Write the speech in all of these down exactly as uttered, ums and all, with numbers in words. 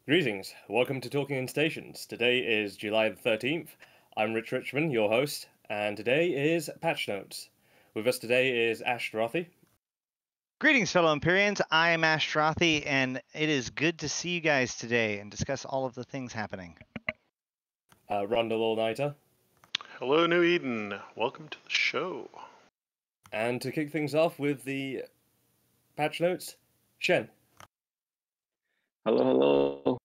Greetings, welcome to Talking in Stations. Today is July the thirteenth. I'm Rich Richmond, your host, and today is Patch Notes. With us today is Ash Dorothy. Greetings, fellow Empyreans. I am Ash Dorothy, and it is good to see you guys today and discuss all of the things happening. Uh, Rundle All-Nighter. Hello, New Eden. Welcome to the show. And to kick things off with the Patch Notes, Shen. Hello, hello.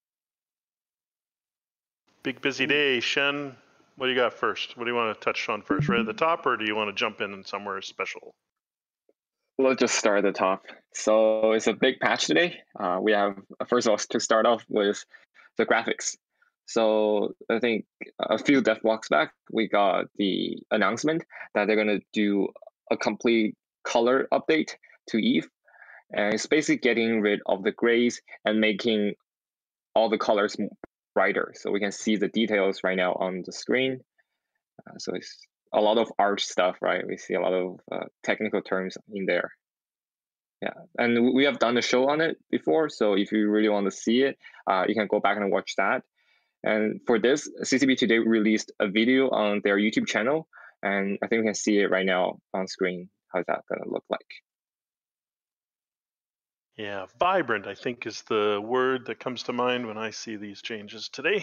Big busy day, Shen. What do you got first? What do you want to touch on first? Right at the top, or do you want to jump in somewhere special? Let's just start at the top. So it's a big patch today. Uh, we have, first of all, to start off with the graphics. So I think a few dev blocks back, we got the announcement that they're going to do a complete color update to Eve. And it's basically getting rid of the grays and making all the colors brighter. So we can see the details right now on the screen. Uh, so it's a lot of art stuff, right? We see a lot of uh, technical terms in there. Yeah, and we have done a show on it before. So if you really want to see it, uh, you can go back and watch that. And for this, C C P Today released a video on their YouTube channel. And I think we can see it right now on screen. How's that going to look like? Yeah, vibrant, I think, is the word that comes to mind when I see these changes today.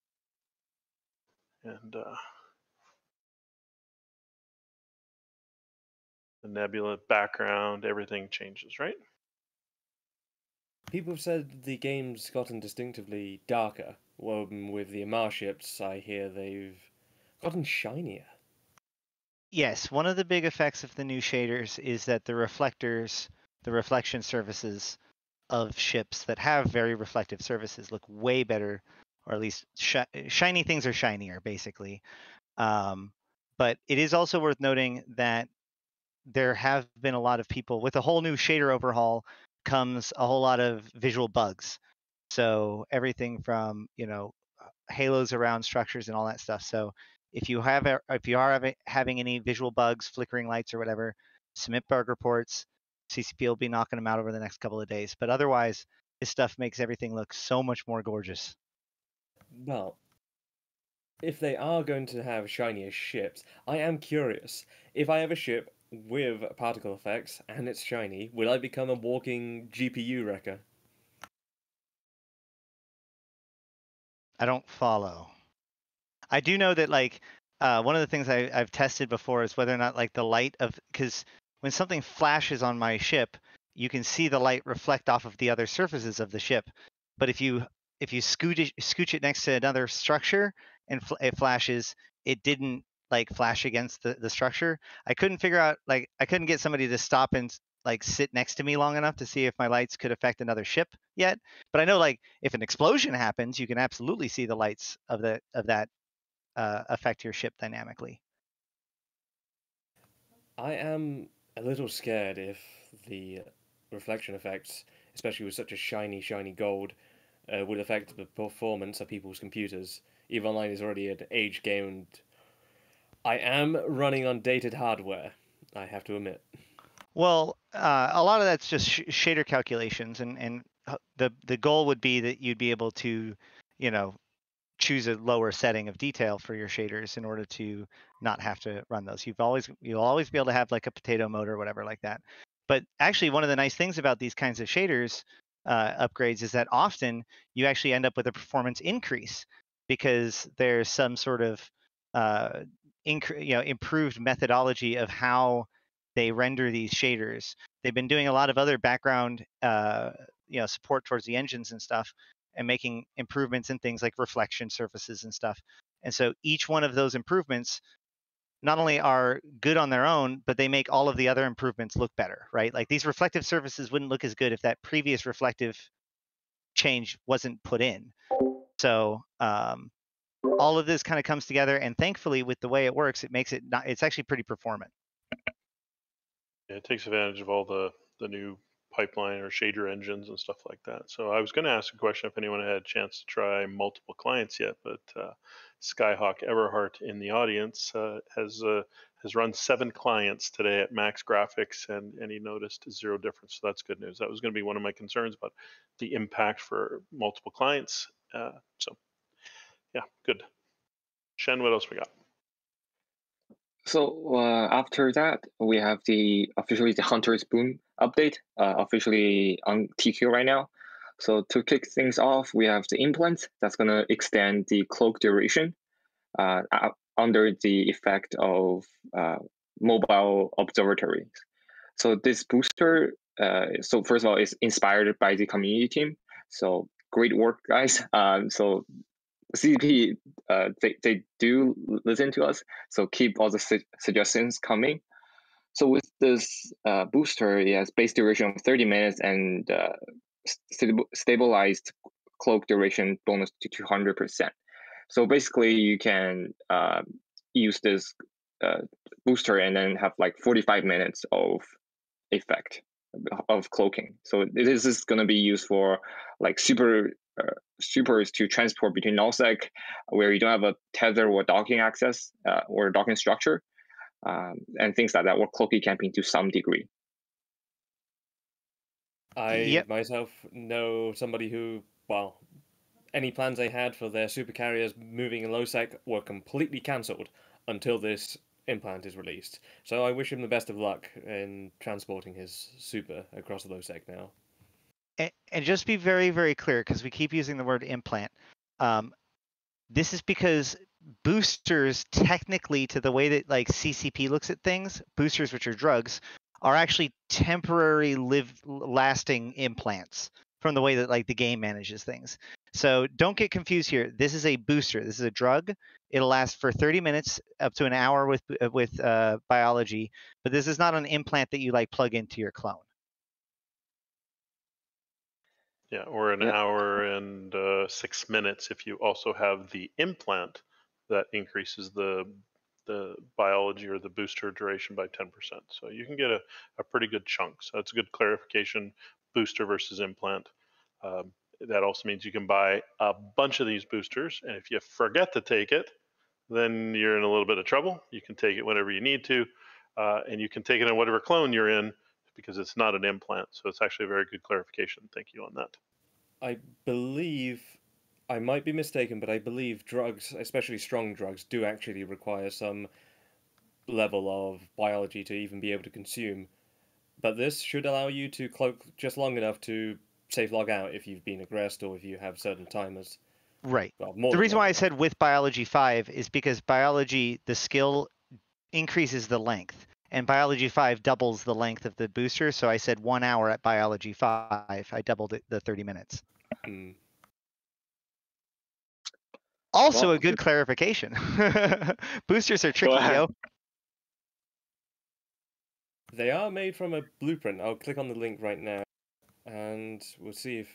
And uh, the nebula background, everything changes, right? People have said the game's gotten distinctively darker. Well, with the Amar ships, I hear they've gotten shinier. Yes, one of the big effects of the new shaders is that the reflectors, the reflection surfaces of ships that have very reflective surfaces look way better, or at least sh shiny things are shinier, basically. Um, but it is also worth noting that there have been a lot of people with a whole new shader overhaul comes a whole lot of visual bugs. So everything from, you know, halos around structures and all that stuff. So if you have, if you are having any visual bugs, flickering lights or whatever, submit bug reports. C C P will be knocking them out over the next couple of days. But otherwise, this stuff makes everything look so much more gorgeous. Well, if they are going to have shinier ships, I am curious. If I have a ship with particle effects and it's shiny, will I become a walking G P U wrecker? I don't follow. I do know that, like, uh, one of the things I, I've tested before is whether or not, like, the light of, because when something flashes on my ship, you can see the light reflect off of the other surfaces of the ship. But if you if you scooch it, scooch it next to another structure and fl it flashes, it didn't like flash against the, the structure. I couldn't figure out, like, I couldn't get somebody to stop and like sit next to me long enough to see if my lights could affect another ship yet. But I know, like, if an explosion happens, you can absolutely see the lights of the of that uh, affect your ship dynamically. I am a little scared if the reflection effects, especially with such a shiny, shiny gold, uh, would affect the performance of people's computers. EVE Online is already an age game, and I am running on dated hardware, I have to admit. Well, uh, a lot of that's just sh shader calculations, and and the the goal would be that you'd be able to, you know, choose a lower setting of detail for your shaders in order to not have to run those. You've always you'll always be able to have like a potato mode or whatever like that. But actually, one of the nice things about these kinds of shaders uh, upgrades is that often you actually end up with a performance increase because there's some sort of uh, you know improved methodology of how they render these shaders. They've been doing a lot of other background uh, you know support towards the engines and stuff, and making improvements in things like reflection surfaces and stuff. And so each one of those improvements not only are good on their own, but they make all of the other improvements look better, right? Like these reflective surfaces wouldn't look as good if that previous reflective change wasn't put in. So um, all of this kind of comes together, and thankfully, with the way it works, it makes it not, it's actually pretty performant. Yeah, it takes advantage of all the, the new pipeline or shader engines and stuff like that. So I was going to ask a question if anyone had a chance to try multiple clients yet, but uh, Skyhawk Everhart in the audience uh, has uh, has run seven clients today at max graphics, and, and he noticed zero difference. So that's good news. That was going to be one of my concerns about the impact for multiple clients. Uh, so yeah, good. Shen, what else we got? So uh, after that, we have the officially the Hunter's Boon update, uh, officially on T Q right now. So to kick things off, we have the implant that's going to extend the cloak duration uh, under the effect of uh, mobile observatories. So this booster, uh, so first of all, is inspired by the community team. So great work, guys. Um, so C C P, uh, they, they do listen to us, so keep all the su suggestions coming. So with this uh, booster, it has base duration of thirty minutes and uh, st stabilized cloak duration bonus to two hundred percent. So basically, you can uh, use this uh, booster and then have like forty-five minutes of effect of cloaking. So this is going to be used for like super uh, supers to transport between nullsec where you don't have a tether or docking access uh, or docking structure um, and things like that, or cloaky camping to some degree. I Yep. myself know somebody who, well, any plans they had for their super carriers moving in low sec were completely cancelled until this implant is released. So I wish him the best of luck in transporting his super across the low sec now. And, and just be very, very clear, because we keep using the word implant. Um, this is because boosters, technically, to the way that like C C P looks at things, boosters, which are drugs, are actually temporary live lasting implants from the way that like the game manages things. So don't get confused here. This is a booster. This is a drug. It'll last for thirty minutes up to an hour with with uh, biology, but this is not an implant that you like plug into your clone. Yeah, or an Yeah. hour and uh, six minutes if you also have the implant that increases the the biology or the booster duration by ten percent. So you can get a, a pretty good chunk. So that's a good clarification, booster versus implant. Um, that also means you can buy a bunch of these boosters, and if you forget to take it, then you're in a little bit of trouble. You can take it whenever you need to, uh, and you can take it in whatever clone you're in because it's not an implant. So it's actually a very good clarification. Thank you on that. I believe, I might be mistaken, but I believe drugs, especially strong drugs, do actually require some level of biology to even be able to consume. But this should allow you to cloak just long enough to safe log out if you've been aggressed or if you have certain timers. Right. Well, more The than reason long why I enough. said with biology five is because biology, the skill increases the length, and biology five doubles the length of the booster. So I said one hour at biology five. I doubled it the thirty minutes. Hmm. Also Well, a good clarification. Boosters are tricky, ahead. yo. They are made from a blueprint. I'll click on the link right now, and we'll see if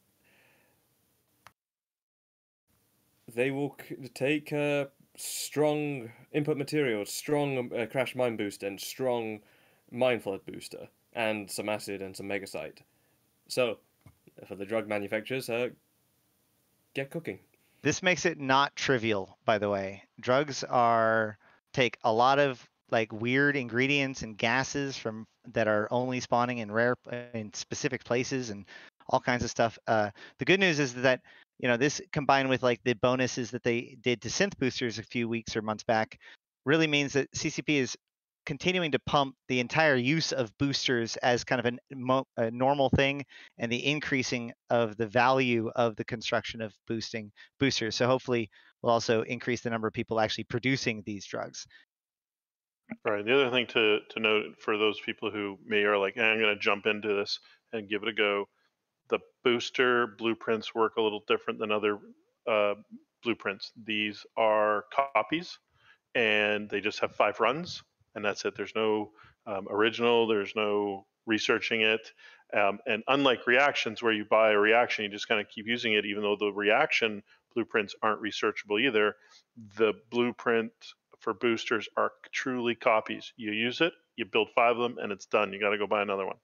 they will c- take uh, strong input materials, strong uh, crash mine booster, and strong mine flood booster, and some acid and some megasite. So, for the drug manufacturers, uh, get cooking. This makes it not trivial, by the way. Drugs are take a lot of like weird ingredients and gases from that are only spawning in rare in specific places and all kinds of stuff. Uh, the good news is that you know this combined with like the bonuses that they did to synth boosters a few weeks or months back really means that C C P is continuing to pump the entire use of boosters as kind of an, a normal thing and the increasing of the value of the construction of boosting boosters. So hopefully we'll also increase the number of people actually producing these drugs. Right. The other thing to, to note for those people who may are like, eh, I'm going to jump into this and give it a go, the booster blueprints work a little different than other uh, blueprints. These are copies and they just have five runs and that's it. There's no um, original, there's no researching it. Um, and unlike reactions where you buy a reaction, you just kind of keep using it, even though the reaction blueprints aren't researchable either. The blueprint for boosters are truly copies. You use it, you build five of them, and it's done. You got to go buy another one.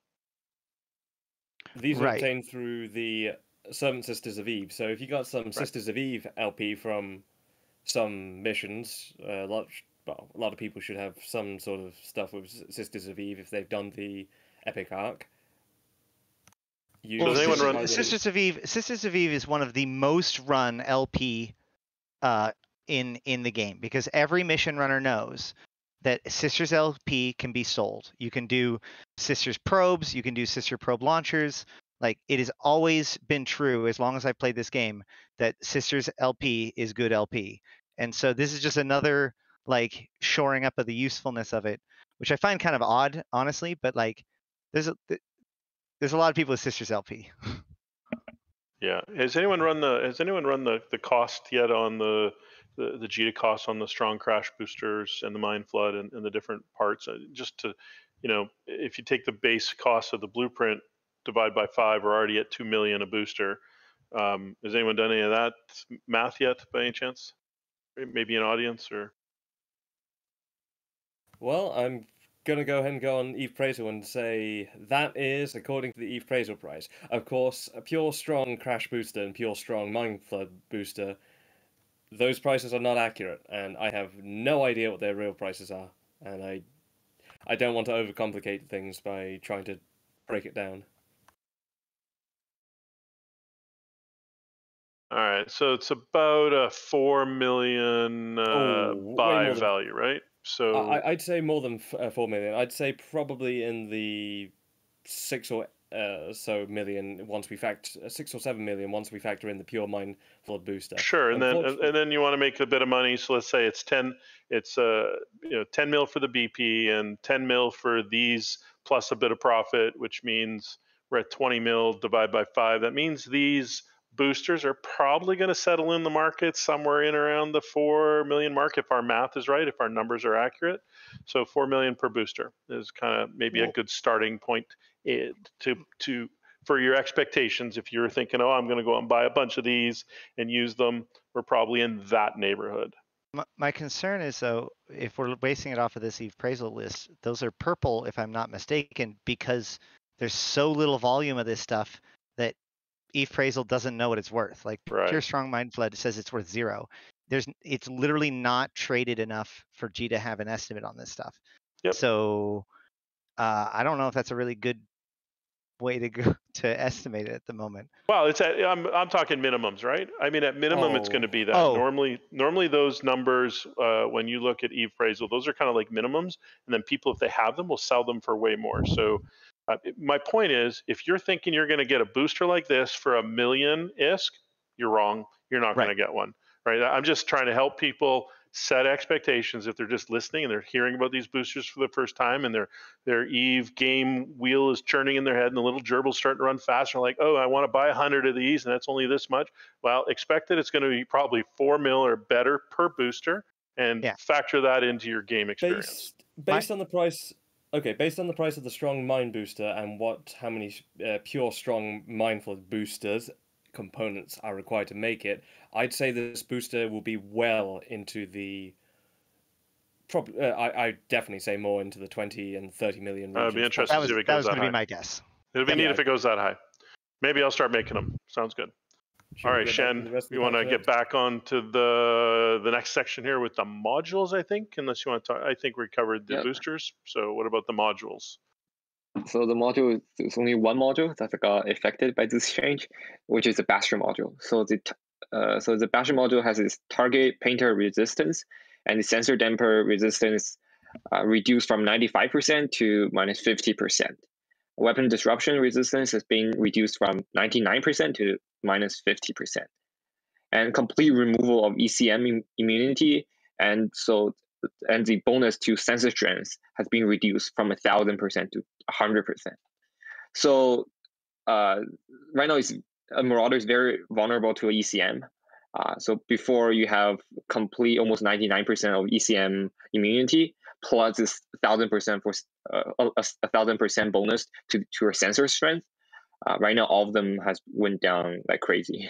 These are Right. obtained through the Servant Sisters of Eve. So if you got some Right. Sisters of Eve L P from some missions, uh, large, well, a lot of people should have some sort of stuff with Sisters of Eve if they've done the Epic arc. You, Does anyone Sisters, run- Sisters of Eve? Sisters of Eve is one of the most run L P uh, in in the game because every mission runner knows that Sisters L P can be sold. You can do Sisters probes, you can do Sister probe launchers. Like it has always been true as long as I've played this game that Sisters L P is good L P. And so this is just another like shoring up of the usefulness of it, which I find kind of odd, honestly, but like there's a there's a lot of people with Sisters L P. Yeah. Has anyone run the Has anyone run the, the cost yet on the the, the G to cost on the strong crash boosters and the Mind Flood and, and the different parts? Uh, Just to, you know, if you take the base cost of the blueprint, divide by five, we're already at two million a booster. Um, has anyone done any of that math yet, by any chance? Maybe an audience or. Well, I'm gonna go ahead and go on Eve Praisal and say that is according to the Eve Praisal price. Of course, a pure strong crash booster and pure strong Mind Flood booster, those prices are not accurate, and I have no idea what their real prices are, and I, I don't want to overcomplicate things by trying to break it down. All right, so it's about a four million uh, Oh, way buy more than- value, right? So I, I'd say more than f- uh, four million. I'd say probably in the six or uh, so million once we factor uh, six or seven million once we factor in the pure Mind Flood booster. sure, and then and, Unfortunately- and then you want to make a bit of money. So let's say it's ten, it's uh you know ten mil for the B P and ten mil for these plus a bit of profit, which means we're at twenty mil divided by five. That means these boosters are probably going to settle in the market somewhere in around the four million mark if our math is right, if our numbers are accurate. So four million per booster is kind of maybe a Cool. good starting point eh, to to for your expectations. If you're thinking, oh, I'm going to go out and buy a bunch of these and use them, we're probably in that neighborhood. My, my concern is though, if we're basing it off of this Eve Praisal list, those are purple, if I'm not mistaken, because there's so little volume of this stuff that Eve Praisal doesn't know what it's worth. Like Right. Pure Strong Mind Flood says it's worth zero. There's it's literally not traded enough for G to have an estimate on this stuff. Yep. So uh, I don't know if that's a really good way to go to estimate it at the moment. Well, it's at, I'm I'm talking minimums, right? I mean, at minimum, it's Oh. going to be that. Oh. Normally, normally those numbers, uh, when you look at Eve Praisal, those are kind of like minimums, and then people, if they have them, will sell them for way more. So, uh, my point is, if you're thinking you're going to get a booster like this for a million I S K, you're wrong. You're not going Right. to get one, right? I'm just trying to help people set expectations if they're just listening and they're hearing about these boosters for the first time and their their Eve game wheel is churning in their head and the little gerbil's starting to run faster. Like, oh, I want to buy a hundred of these and that's only this much. Well, expect that it's going to be probably four mil or better per booster, and Yeah. factor that into your game experience. Based based on the price, okay, based on the price of the strong Mind booster and what how many uh, pure strong Mind Flood boosters components are required to make it, I'd say this booster will be well into the. Prob- uh, I I definitely say more into the twenty and thirty million. Uh, it'd be regions. interesting That to was see if it that goes was that going to high. be my guess. It'll be Yeah. neat if it goes that high. Maybe I'll start making them. Sounds good. Should All we right, get back to the Shen, rest of the you want to pack get back onto the the next section here with the modules, I think, unless you want to talk. I think we covered the Yep. boosters. So what about the modules? So the module, there's only one module that got affected by this change, which is the Bastion module. So the t- uh, so the Bastion module has its target painter resistance and the sensor damper resistance uh, reduced from ninety-five percent to minus fifty percent. Weapon disruption resistance has been reduced from ninety-nine percent to minus fifty percent. And complete removal of E C M im- immunity, and so and the bonus to sensor strength has been reduced from a thousand percent to a hundred percent. So uh, right now, it's, a Marauder is very vulnerable to E C M. Uh, so before you have complete almost ninety-nine percent of E C M immunity plus this thousand percent for uh, a, a thousand percent bonus to to your sensor strength. Uh, right now, all of them has went down like crazy.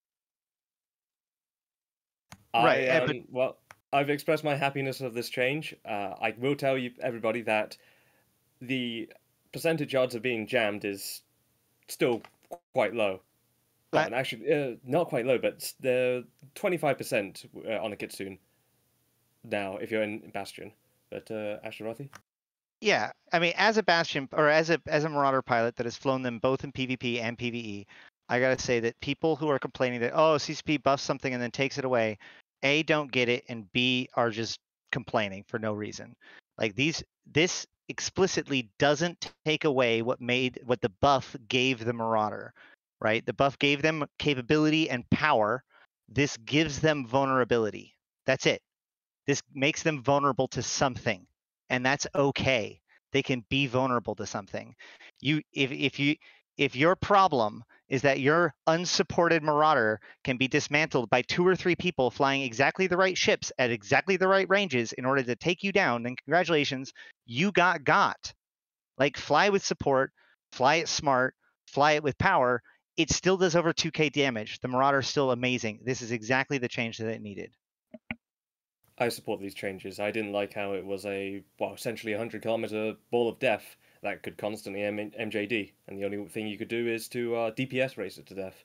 Right, I, uh, um, but- well, I've expressed my happiness of this change. Uh, I will tell you, everybody, that the percentage odds of being jammed is still quite low. Well, I- and actually, uh, not quite low, but they're twenty-five percent uh, on a Kitsune. now if you're in Bastion. But uh, Ashtarothi? Yeah, I mean, as a Bastion or as a as a Marauder pilot that has flown them both in PvP and PvE, I gotta say that people who are complaining that oh C C P buffs something and then takes it away, A, don't get it, and B, are just complaining for no reason. Like these, this explicitly doesn't take away what made what the buff gave the Marauder, right? The buff gave them capability and power. This gives them vulnerability. That's it. This makes them vulnerable to something, and that's okay. They can be vulnerable to something. You, if if you if your problem is that your unsupported Marauder can be dismantled by two or three people flying exactly the right ships at exactly the right ranges in order to take you down, then congratulations, you got got. Like fly with support, fly it smart, fly it with power. It still does over two K damage. The Marauder is still amazing. This is exactly the change that it needed. I support these changes. I didn't like how it was a, well, essentially a one hundred kilometer ball of death that could constantly M- MJD, and the only thing you could do is to uh, D P S race it to death.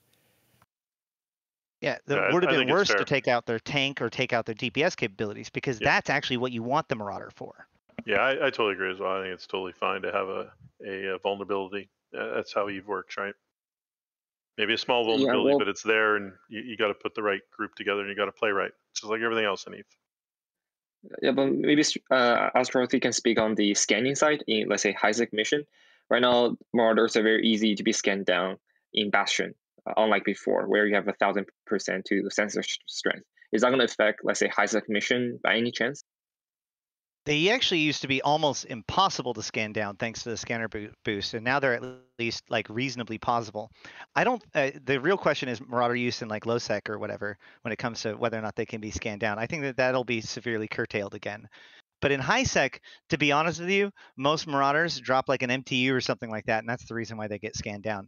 Yeah, it Yeah, I- would have I been think it's worse to fair. take out their tank or take out their D P S capabilities, because Yeah. that's actually what you want the Marauder for. Yeah, I, I totally agree as well. I think it's totally fine to have a, a, uh vulnerability. Uh, that's how Eve works, right? Maybe a small Yeah, vulnerability, well, but it's there, and you, you got to put the right group together, and you got to play right. It's just like everything else in Eve. yeah, but maybe uh, Astro can speak on the scanning side in, let's say, Isaac mission. Right now, Marauders are very easy to be scanned down in Bastion, uh, unlike before, where you have a thousand percent to sensor sh- strength. Is that going to affect, let's say, Isaac mission by any chance? They actually used to be almost impossible to scan down thanks to the scanner bo- boost, and now they're at least like reasonably possible. I don't. Uh, the real question is Marauder use in like low sec or whatever when it comes to whether or not they can be scanned down. I think that that'll be severely curtailed again. But in high sec, to be honest with you, most Marauders drop like an M T U or something like that, and that's the reason why they get scanned down.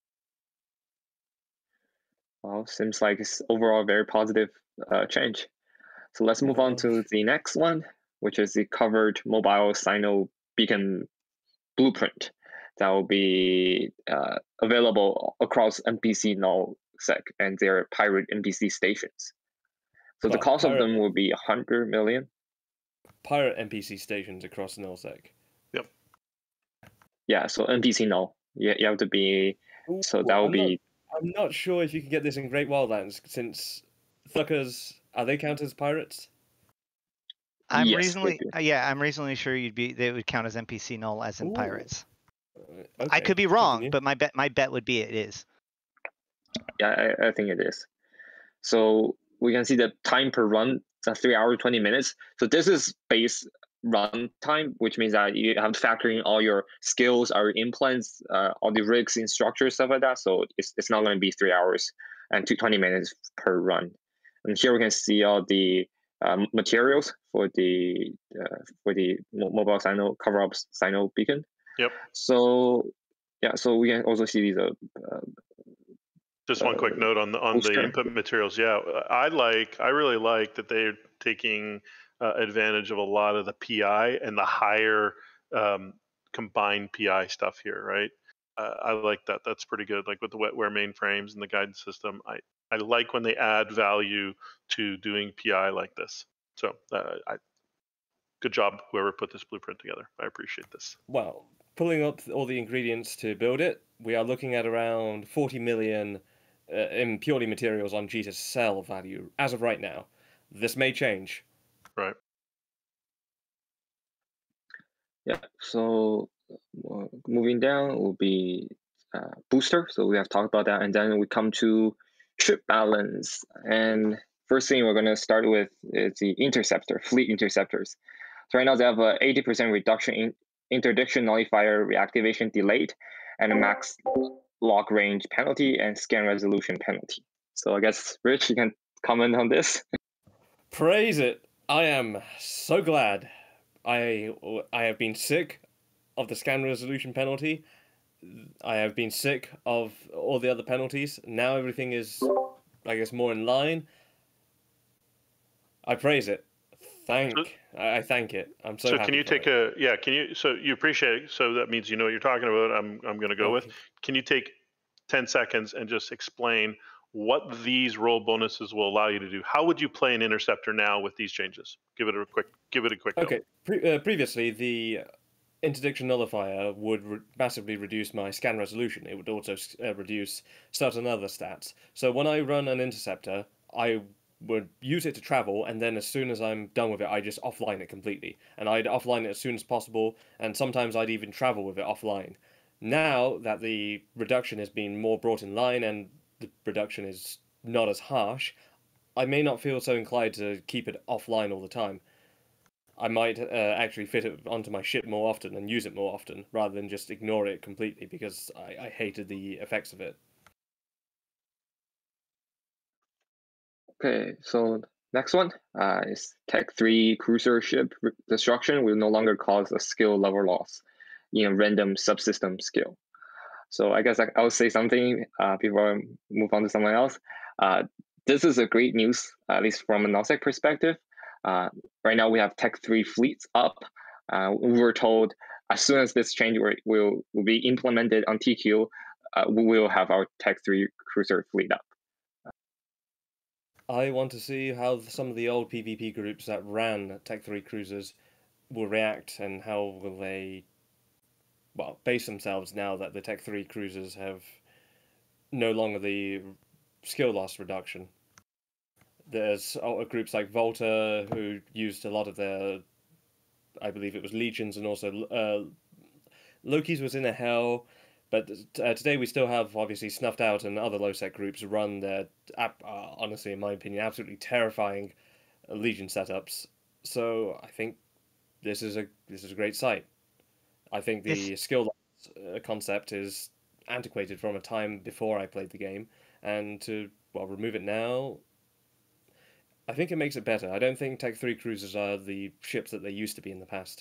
Well, seems like it's overall a very positive uh, change. So let's move on to the next one, which is the covered mobile Sino beacon blueprint that will be uh, available across N P C nullsec and their pirate N P C stations. So the Well, cost pirate- of them will be one hundred million. Pirate N P C stations across nullsec. Yep. Yeah, so N P C null. Yeah, you have to be. So that will I'm be. Not, I'm not sure if you can get this in Great Wildlands, since Thuckers, are they counted as pirates? I'm Yes, they reasonably, do. uh, yeah, I'm reasonably sure you'd be. They would count as N P C null as in Ooh. pirates. Uh, I okay, could be wrong, continue. but my bet, my bet would be it is. Yeah, I, I think it is. So we can see the time per run, it's three hours, twenty minutes. So this is base run time, which means that you have to factor in all your skills, all your implants, uh, all the rigs and structures, stuff like that. So it's, it's not going to be three hours and two, twenty minutes per run. And here we can see all the um, materials for the uh, for the mobile Sino cover up Sino beacon. Yep. So yeah, so we can also see these uh, uh, Just one quick Uh, note on the on oh, the sure. input materials. Yeah, I like I really like that they're taking uh, advantage of a lot of the P I and the higher um, combined P I stuff here, right? Uh, I like that. That's pretty good. Like with the wetware mainframes and the guidance system, I I like when they add value to doing P I like this. So, uh, I, good job whoever put this blueprint together. I appreciate this. Well, pulling up all the ingredients to build it, we are looking at around forty million uh, in purely materials on G to sell value as of right now. This may change. Right. Yeah, so uh, moving down will be uh, booster. So we have talked about that. And then we come to trip balance. And first thing we're going to start with is the interceptor, fleet interceptors. So right now they have a eighty percent reduction in interdiction nullifier reactivation delayed and a max lock range penalty and scan resolution penalty. So I guess, Rich, you can comment on this. Praise it! I am so glad. I I have been sick of the scan resolution penalty. I have been sick of all the other penalties. Now everything is, I guess, more in line. I praise it. Thank I, I thank it. I'm so. So happy can you for take it. a yeah? Can you so you appreciate it? So that means you know what you're talking about. I'm I'm going to go with. Okay. Can you take ten seconds and just explain what these roll bonuses will allow you to do. How would you play an interceptor now with these changes? Give it a quick, give it a quick. Okay. Pre- uh, previously, the interdiction nullifier would re- massively reduce my scan resolution. It would also uh, reduce certain other stats. So when I run an interceptor, I would use it to travel, and then as soon as I'm done with it, I just offline it completely. And I'd offline it as soon as possible, and sometimes I'd even travel with it offline. Now that the reduction has been more brought in line and the reduction is not as harsh, I may not feel so inclined to keep it offline all the time. I might uh, actually fit it onto my ship more often and use it more often, rather than just ignore it completely because I, I hated the effects of it. Okay, so next one uh, is Tech three cruiser ship destruction will no longer cause a skill level loss in a random subsystem skill. So I guess I, I'll say something uh, before I move on to someone else. Uh, this is a great news, at least from a Nullsec perspective. Uh, right now we have Tech three fleets up. Uh, we were told as soon as this change will, will, will be implemented on T Q, uh, we will have our Tech three cruiser fleet up. I want to see how some of the old PvP groups that ran Tech three cruisers will react and how will they, well, base themselves now that the Tech three cruisers have no longer the skill loss reduction. There's groups like Volta who used a lot of their, I believe it was legions, and also uh, Loki's was in a hell. But uh, today we still have, obviously, Snuffed Out and other low-sec groups run their, uh, honestly, in my opinion, absolutely terrifying Legion setups. So I think this is a this is a great site. I think the it's... skill uh, concept is antiquated from a time before I played the game, and to, well, remove it now, I think it makes it better. I don't think Tech three cruisers are the ships that they used to be in the past.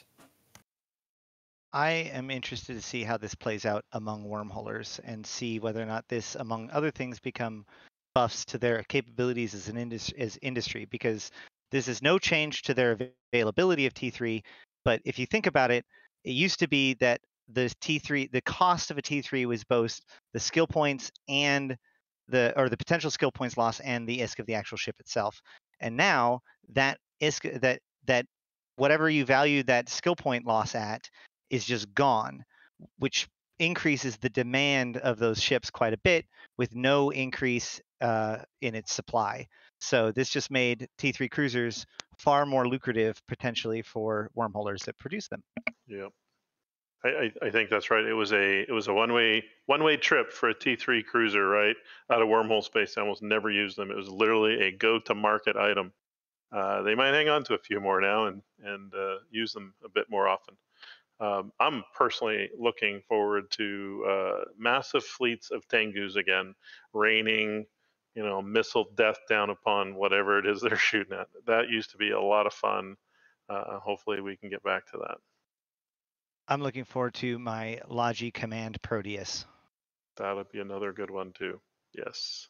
I am interested to see how this plays out among wormholers and see whether or not this, among other things, become buffs to their capabilities as an indus- as industry, because this is no change to their availability of T three. But if you think about it, it used to be that the T three, the cost of a T three was both the skill points and the, or the potential skill points loss and the I S K of the actual ship itself. And now that I S K, that that whatever you value that skill point loss at is just gone, which increases the demand of those ships quite a bit with no increase uh, in its supply. So this just made T three cruisers far more lucrative potentially for wormholers that produce them. Yeah, I, I think that's right. It was a it was a one way one way trip for a T three cruiser, right? Out of wormhole space, I almost never used them. It was literally a go to market item. Uh, they might hang on to a few more now and and uh, use them a bit more often. Um, I'm personally looking forward to uh, massive fleets of Tengus again, raining, you know, missile death down upon whatever it is they're shooting at. That used to be a lot of fun. Uh, hopefully, we can get back to that. I'm looking forward to my Logi Command Proteus. That would be another good one too. Yes.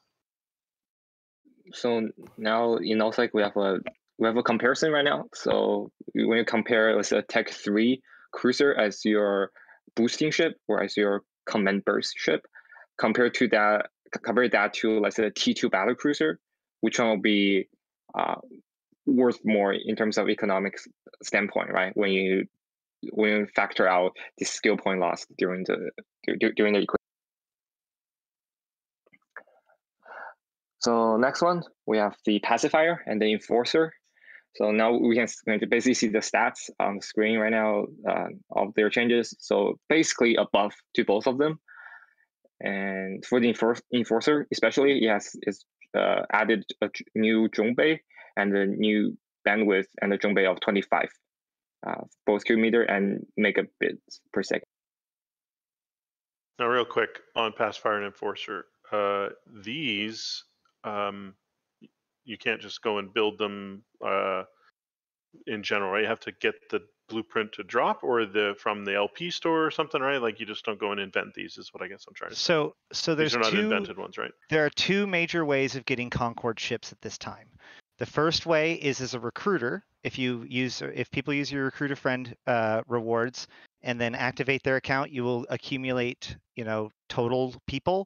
So now in Nullsec we have a we have a comparison right now. So when you compare, let's say, a Tech three cruiser as your boosting ship or as your command burst ship, compared to that, compare that to, let's say, a T two battle cruiser, which one will be uh, worth more in terms of economic standpoint, right? When you when you factor out the skill point loss during the during the equation. So next one, we have the pacifier and the enforcer. So now we can basically see the stats on the screen right now uh, of their changes. So basically above to both of them. And for the enforcer, especially, yes, it's uh, added a new Zhongbei and a new bandwidth and a Zhongbei of twenty-five, uh, both kilometer and megabits per second. Now, real quick on pacifier and enforcer, uh, these um, you can't just go and build them uh, in general, right? You have to get the blueprint to drop or the from the L P store or something, right? Like you just don't go and invent these is what I guess I'm trying to say. So, so there's these are not two invented ones, right? There are two major ways of getting Concord ships at this time. The first way is as a recruiter. If you use, if people use your recruiter friend uh, rewards and then activate their account, you will accumulate, you know, total people,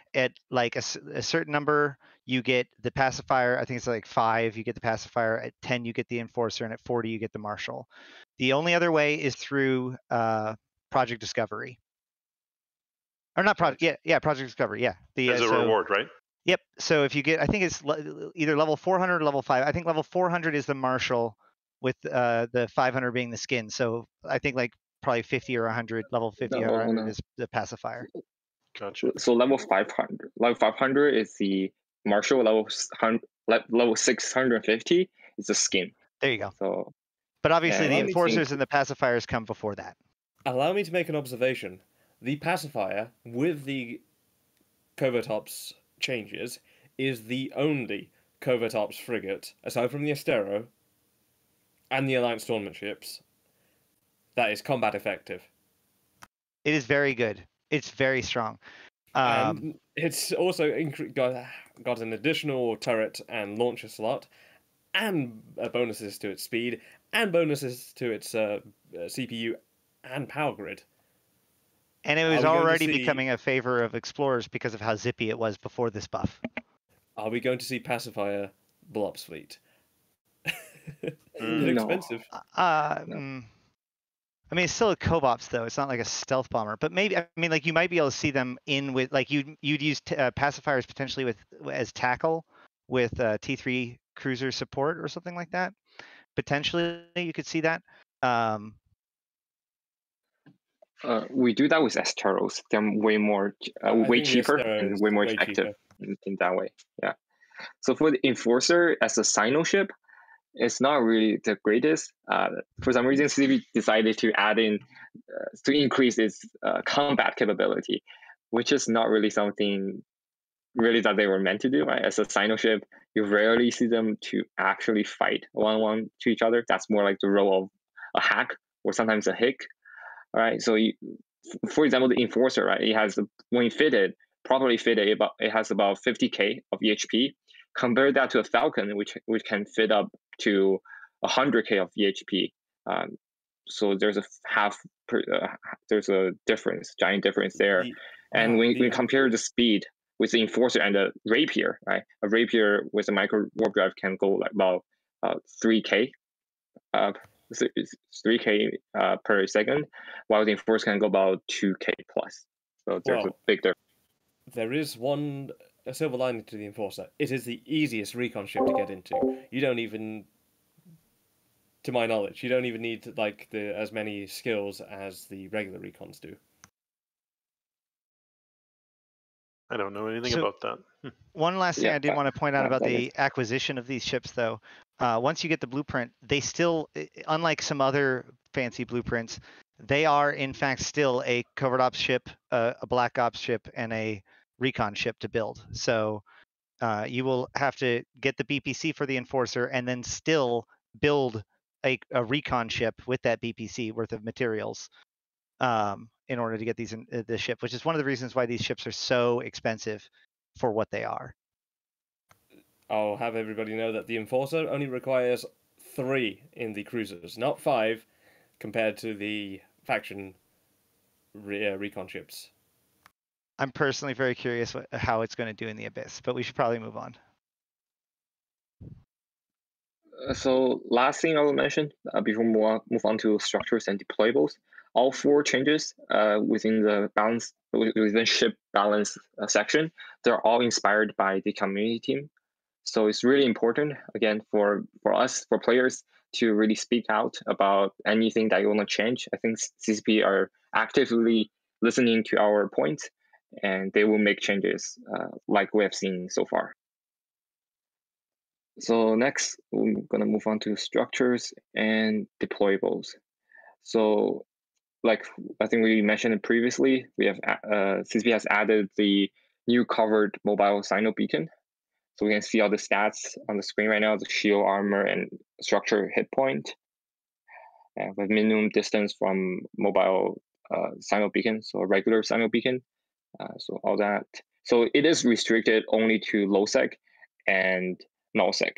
at like a, s- a certain number, you get the pacifier. I think it's like five, you get the pacifier. At ten, you get the enforcer, and at forty, you get the marshal. The only other way is through uh, Project Discovery. Or not Project, yeah, yeah, Project Discovery, yeah. The, As uh, a so, reward, right? Yep. So if you get, I think it's le- either level four hundred or level five. I think level four hundred is the marshal, with uh, the five hundred being the skin. So I think like probably fifty or one hundred, level fifty or No, one hundred no. is the pacifier. Gotcha. So level five hundred, level five hundred is the marshal. Level s- hun- le- level six hundred fifty is the skin. There you go. So But obviously Yeah, the let me enforcers think- and the pacifiers come before that. Allow me to make an observation. The pacifier, with the Covert Ops changes, is the only Covert Ops frigate, aside from the Estero and the Alliance tournament ships, that is combat effective. It is very good. It's very strong. Um, And it's also incre- got, got an additional turret and launcher slot, and uh, bonuses to its speed, and bonuses to its uh, uh, C P U and power grid. and it Are was we going to already see- becoming a favor of explorers because of how zippy it was before this buff. Are we going to see pacifier Blops fleet? They're No. expensive. Uh, No. mm, I mean, it's still a Cobops though. It's not like a stealth bomber, but maybe I mean, like you might be able to see them in with like you you'd use t- uh, pacifiers potentially with as tackle with uh, T three cruiser support or something like that. Potentially, you could see that. Um, uh, we do that with Esteros. They're way more, uh, I way think the cheaper Estero and is way more way effective cheaper. in, in that way. Yeah. So for the enforcer as a Sino ship, it's not really the greatest. Uh, for some reason, C B decided to add in uh, to increase its uh, combat capability, which is not really something really that they were meant to do. Right? As a Sino ship, you rarely see them to actually fight one on one to each other. That's more like the role of a hack or sometimes a hick. All right. So, you, for example, the enforcer, right? It has when fitted, properly fitted, it, about, it has about fifty K of E H P. Compare that to a Falcon, which which can fit up to one hundred K of E H P. Um, so there's a half, per, uh, there's a difference, giant difference there. The- And ah, when the- we compare the speed with the enforcer and the rapier, right? A rapier with a micro warp drive can go like about uh, three K, uh, three K uh, per second, while the enforcer can go about two K plus. So there's a Wow. big difference. There is one a silver lining to the enforcer. It is the easiest recon ship to get into. You don't even, to my knowledge, you don't even need like the as many skills as the regular recons do. I don't know anything So- about that. Hmm. One last thing Yeah, I did that- want to point out that- about that the is- acquisition of these ships, though, uh, once you get the blueprint, they still, i- unlike some other fancy blueprints, they are in fact still a covert ops ship, uh, a black ops ship, and a recon ship to build. So uh, you will have to get the B P C for the enforcer and then still build a, a recon ship with that B P C worth of materials um, in order to get these in uh, this ship, which is one of the reasons why these ships are so expensive for what they are. I'll have everybody know that the enforcer only requires three in the cruisers, not five, compared to the faction re- uh, recon ships. I'm personally very curious what, how it's going to do in the Abyss, but we should probably move on. Uh, So last thing I will mention uh, before we move on, move on to structures and deployables, all four changes uh, within the balance within ship balance uh, section, they're all inspired by the community team. So it's really important again for for us for players to really speak out about anything that you want to change. I think C C P are actively listening to our points, and they will make changes uh, like we have seen so far. So next, we're gonna move on to structures and deployables. So, like I think we mentioned it previously, we have uh, C C P has added the new covered mobile Sino beacon. So we can see all the stats on the screen right now: the shield, armor, and structure hit point. And with minimum distance from mobile uh, Sino beacon, so a regular Sino beacon. Uh, so all that. So it is restricted only to low sec and null sec.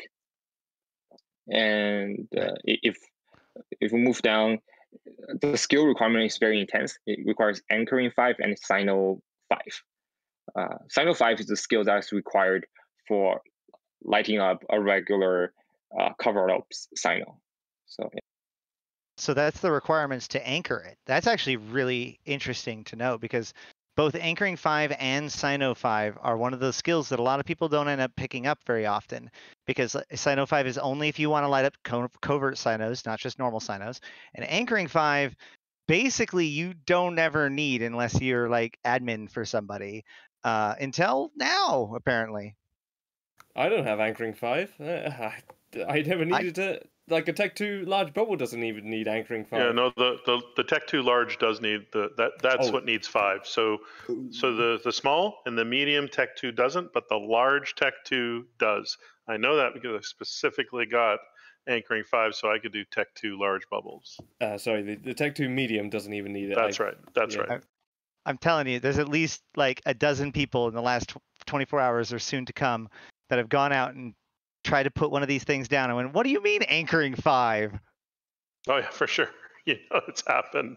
And uh, if if we move down, the skill requirement is very intense. It requires anchoring five and Sino five. Uh, Sino five is the skill that's required for lighting up a regular uh, covered up Sino. So yeah. So that's the requirements to anchor it. That's actually really interesting to know because both anchoring five and Sino five are one of those skills that a lot of people don't end up picking up very often because Sino five is only if you want to light up co covert Sinos, not just normal Sinos. And anchoring five, basically you don't ever need unless you're like admin for somebody uh, until now, apparently. I don't have anchoring five. Uh, I, I never needed I, to. Like a Tech two large bubble doesn't even need anchoring five. Yeah, no, the the, the Tech two large does need the that that's Oh. what needs five. So so the the small and the medium Tech two doesn't, but the large Tech two does. I know that because I specifically got anchoring five so I could do Tech two large bubbles. Uh, sorry, the, the Tech two medium doesn't even need it. That's I, right. That's yeah. right. I, I'm telling you, there's at least like a dozen people in the last twenty-four hours or soon to come that have gone out and tried to put one of these things down. I went, what do you mean anchoring five? Oh yeah, for sure. You know, it's happened.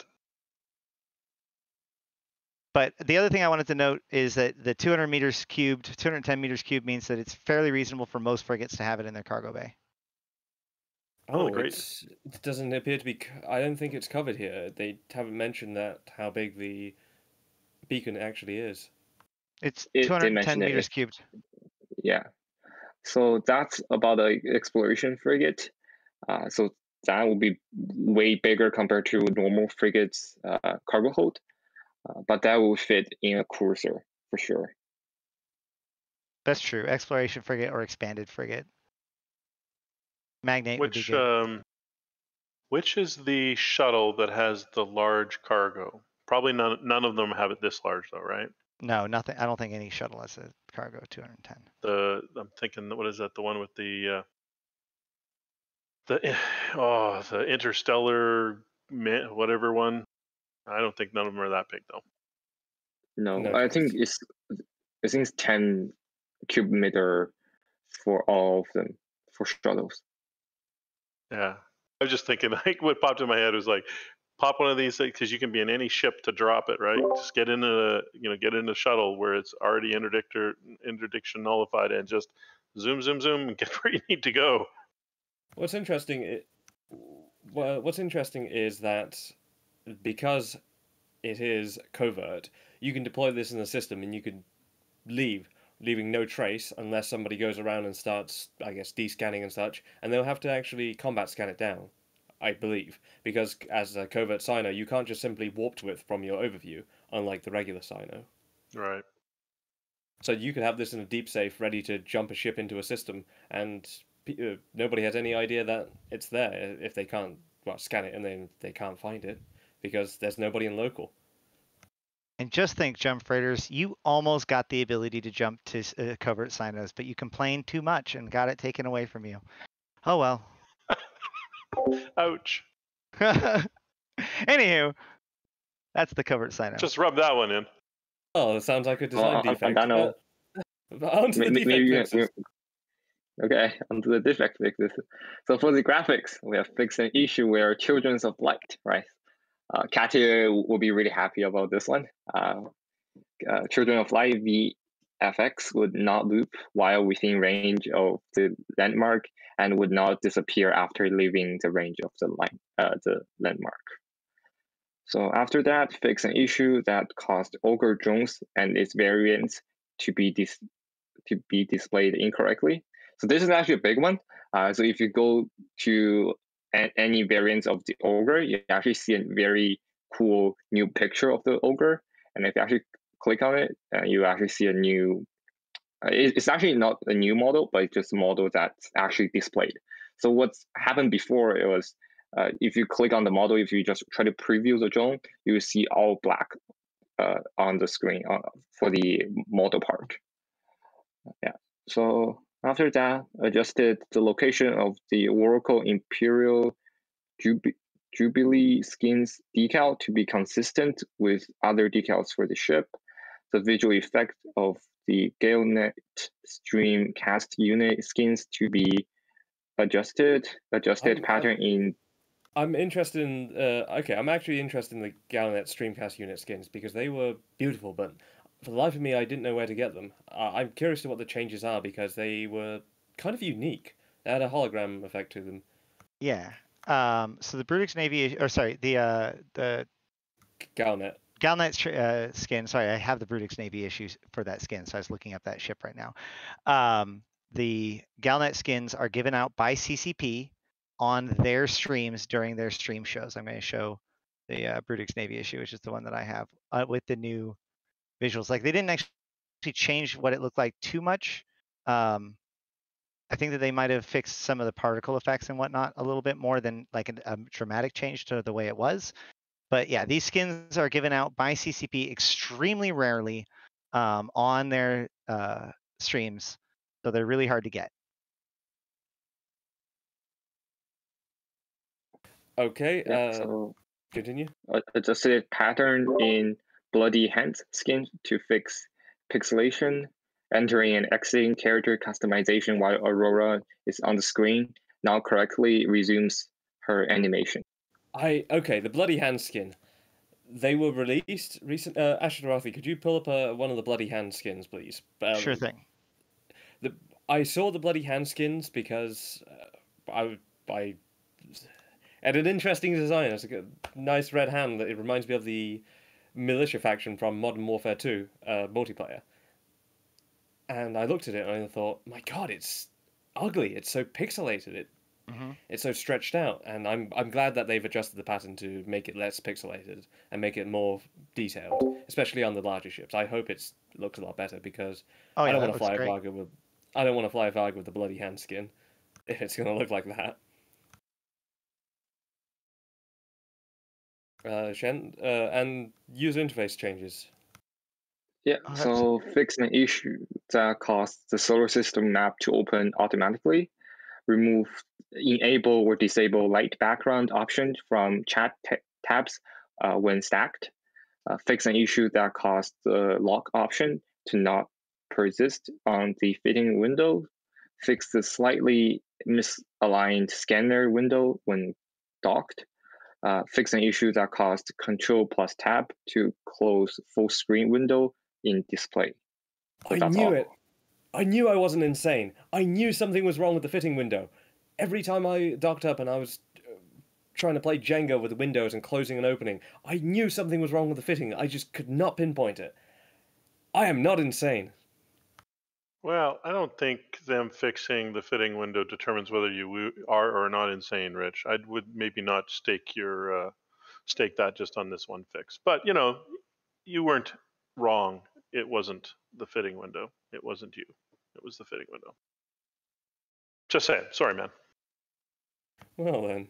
But the other thing I wanted to note is that the two hundred meters cubed, two hundred ten meters cubed means that it's fairly reasonable for most frigates to have it in their cargo bay. Oh, Oh, great. it's, it doesn't appear to be. I don't think it's covered here. They haven't mentioned that how big the beacon actually is. It's It- they two hundred ten mentioned it. meters cubed. Yeah. So that's about the exploration frigate. Uh, so that will be way bigger compared to normal frigates uh, cargo hold, uh, but that will fit in a cruiser for sure. That's true. Exploration frigate or expanded frigate. Magnate would be Which good. um, which is the shuttle that has the large cargo? Probably none. None of them have it this large, though, right? No, nothing. I don't think any shuttle has a cargo two hundred ten. The I'm thinking, what is that? The one with the uh, the oh the interstellar ma- whatever one. I don't think none of them are that big though. No, No I chance. think it's I think it's ten cubic meter for all of them for shuttles. Yeah, I was just thinking, like, what popped in my head was like, pop one of these because you can be in any ship to drop it, right? Just get in a, you know, get in a shuttle where it's already interdictor interdiction nullified, and just zoom, zoom, zoom, and get where you need to go. What's interesting, it, well, what's interesting is that because it is covert, you can deploy this in the system and you can leave, leaving no trace unless somebody goes around and starts, I guess, descanning and such, and they'll have to actually combat scan it down, I believe, because as a covert Sino, you can't just simply warp to it from your overview, unlike the regular Sino. Right. So you could have this in a deep safe, ready to jump a ship into a system, and uh, nobody has any idea that it's there if they can't well scan it and then they can't find it because there's nobody in local. And just think, jump freighters, you almost got the ability to jump to uh, covert Sinos, but you complained too much and got it taken away from you. Oh well. Ouch. Anywho, that's the covert Sino. Just rub that one in. Oh, it sounds like a design Well, on- on defect. that note, but, but onto the Maybe- defect maybe- fixes. Okay, onto the defect fixes. So for the graphics, we have fixed an issue where Children of Light, right? Uh, Katia will be really happy about this one. Uh, uh, Children of Light V F X would not loop while within range of the landmark and would not disappear after leaving the range of the line, uh, the landmark. So after that, fix an issue that caused Ogre drones and its variants to be dis to be displayed incorrectly. So this is actually a big one. Uh, so if you go to a any variants of the Ogre, you actually see a very cool new picture of the Ogre. And if you actually click on it, uh, you actually see a new, uh, it, it's actually not a new model, but it's just a model that's actually displayed. So what's happened before, it was, uh, if you click on the model, if you just try to preview the drone, you will see all black uh, on the screen uh, for the model part. Yeah, so after that, adjusted the location of the Oracle Imperial Jub Jubilee skins decal to be consistent with other decals for the ship. The visual effect of the GaleNet stream cast unit skins to be adjusted, adjusted I'm- pattern in. I'm interested in. Uh, okay, I'm actually interested in the GaleNet Streamcast unit skins because they were beautiful, but for the life of me, I didn't know where to get them. Uh, I'm curious to what the changes are because they were kind of unique. They had a hologram effect to them. Yeah. Um, so the Brutix Navy, or sorry, the uh, the Galnet. Galnet uh, skin. Sorry, I have the Brutix Navy issues for that skin, so I was looking up that ship right now. Um, the Galnet skins are given out by C C P on their streams during their stream shows. I'm going to show the uh, Brutix Navy issue, which is the one that I have uh, with the new visuals. Like they didn't actually change what it looked like too much. Um, I think that they might have fixed some of the particle effects and whatnot a little bit more than like a, a dramatic change to the way it was. But yeah, these skins are given out by C C P extremely rarely um, on their uh, streams, so they're really hard to get. Okay, Yeah, uh, so continue. uh, adjusted a pattern in Bloody Hands skin to fix pixelation, entering and exiting character customization while Aurora is on the screen now correctly resumes her animation. I okay, the Bloody Hand skin. They were released recent. Uh, Ashtarothi, could you pull up uh, one of the Bloody Hand skins, please? Um, Sure thing. The I saw the Bloody Hand skins because uh, I I had an interesting design. It's a nice red hand that it reminds me of the militia faction from Modern Warfare two uh, multiplayer. And I looked at it and I thought, my God, it's ugly. It's so pixelated. It Mm-hmm. it's so stretched out, and I'm I'm glad that they've adjusted the pattern to make it less pixelated and make it more detailed, especially on the larger ships. I hope it's, it looks a lot better because Oh, yeah, I don't that want to looks fly a great. Varga with I don't want to fly a Varga with the Bloody Hand skin if it's going to look like that. Uh, Shen, uh, and user interface changes. Yeah, Oh, that's- so fix an issue that caused the solar system map to open automatically. Remove enable or disable light background option from chat t- tabs uh, when stacked. Uh, fix an issue that caused the lock option to not persist on the fitting window. Fix the slightly misaligned scanner window when docked. Uh, fix an issue that caused Control plus Tab to close full screen window in display. So I that's knew all. it. I knew I wasn't insane. I knew something was wrong with the fitting window. Every time I docked up and I was uh, trying to play Jenga with the windows and closing and opening, I knew something was wrong with the fitting. I just could not pinpoint it. I am not insane. Well, I don't think them fixing the fitting window determines whether you w- are or not insane, Rich. I would maybe not stake your uh, stake that just on this one fix. But you know, you weren't wrong. It wasn't the fitting window. It wasn't you. It was the fitting window. Just saying. Sorry, man. Well then.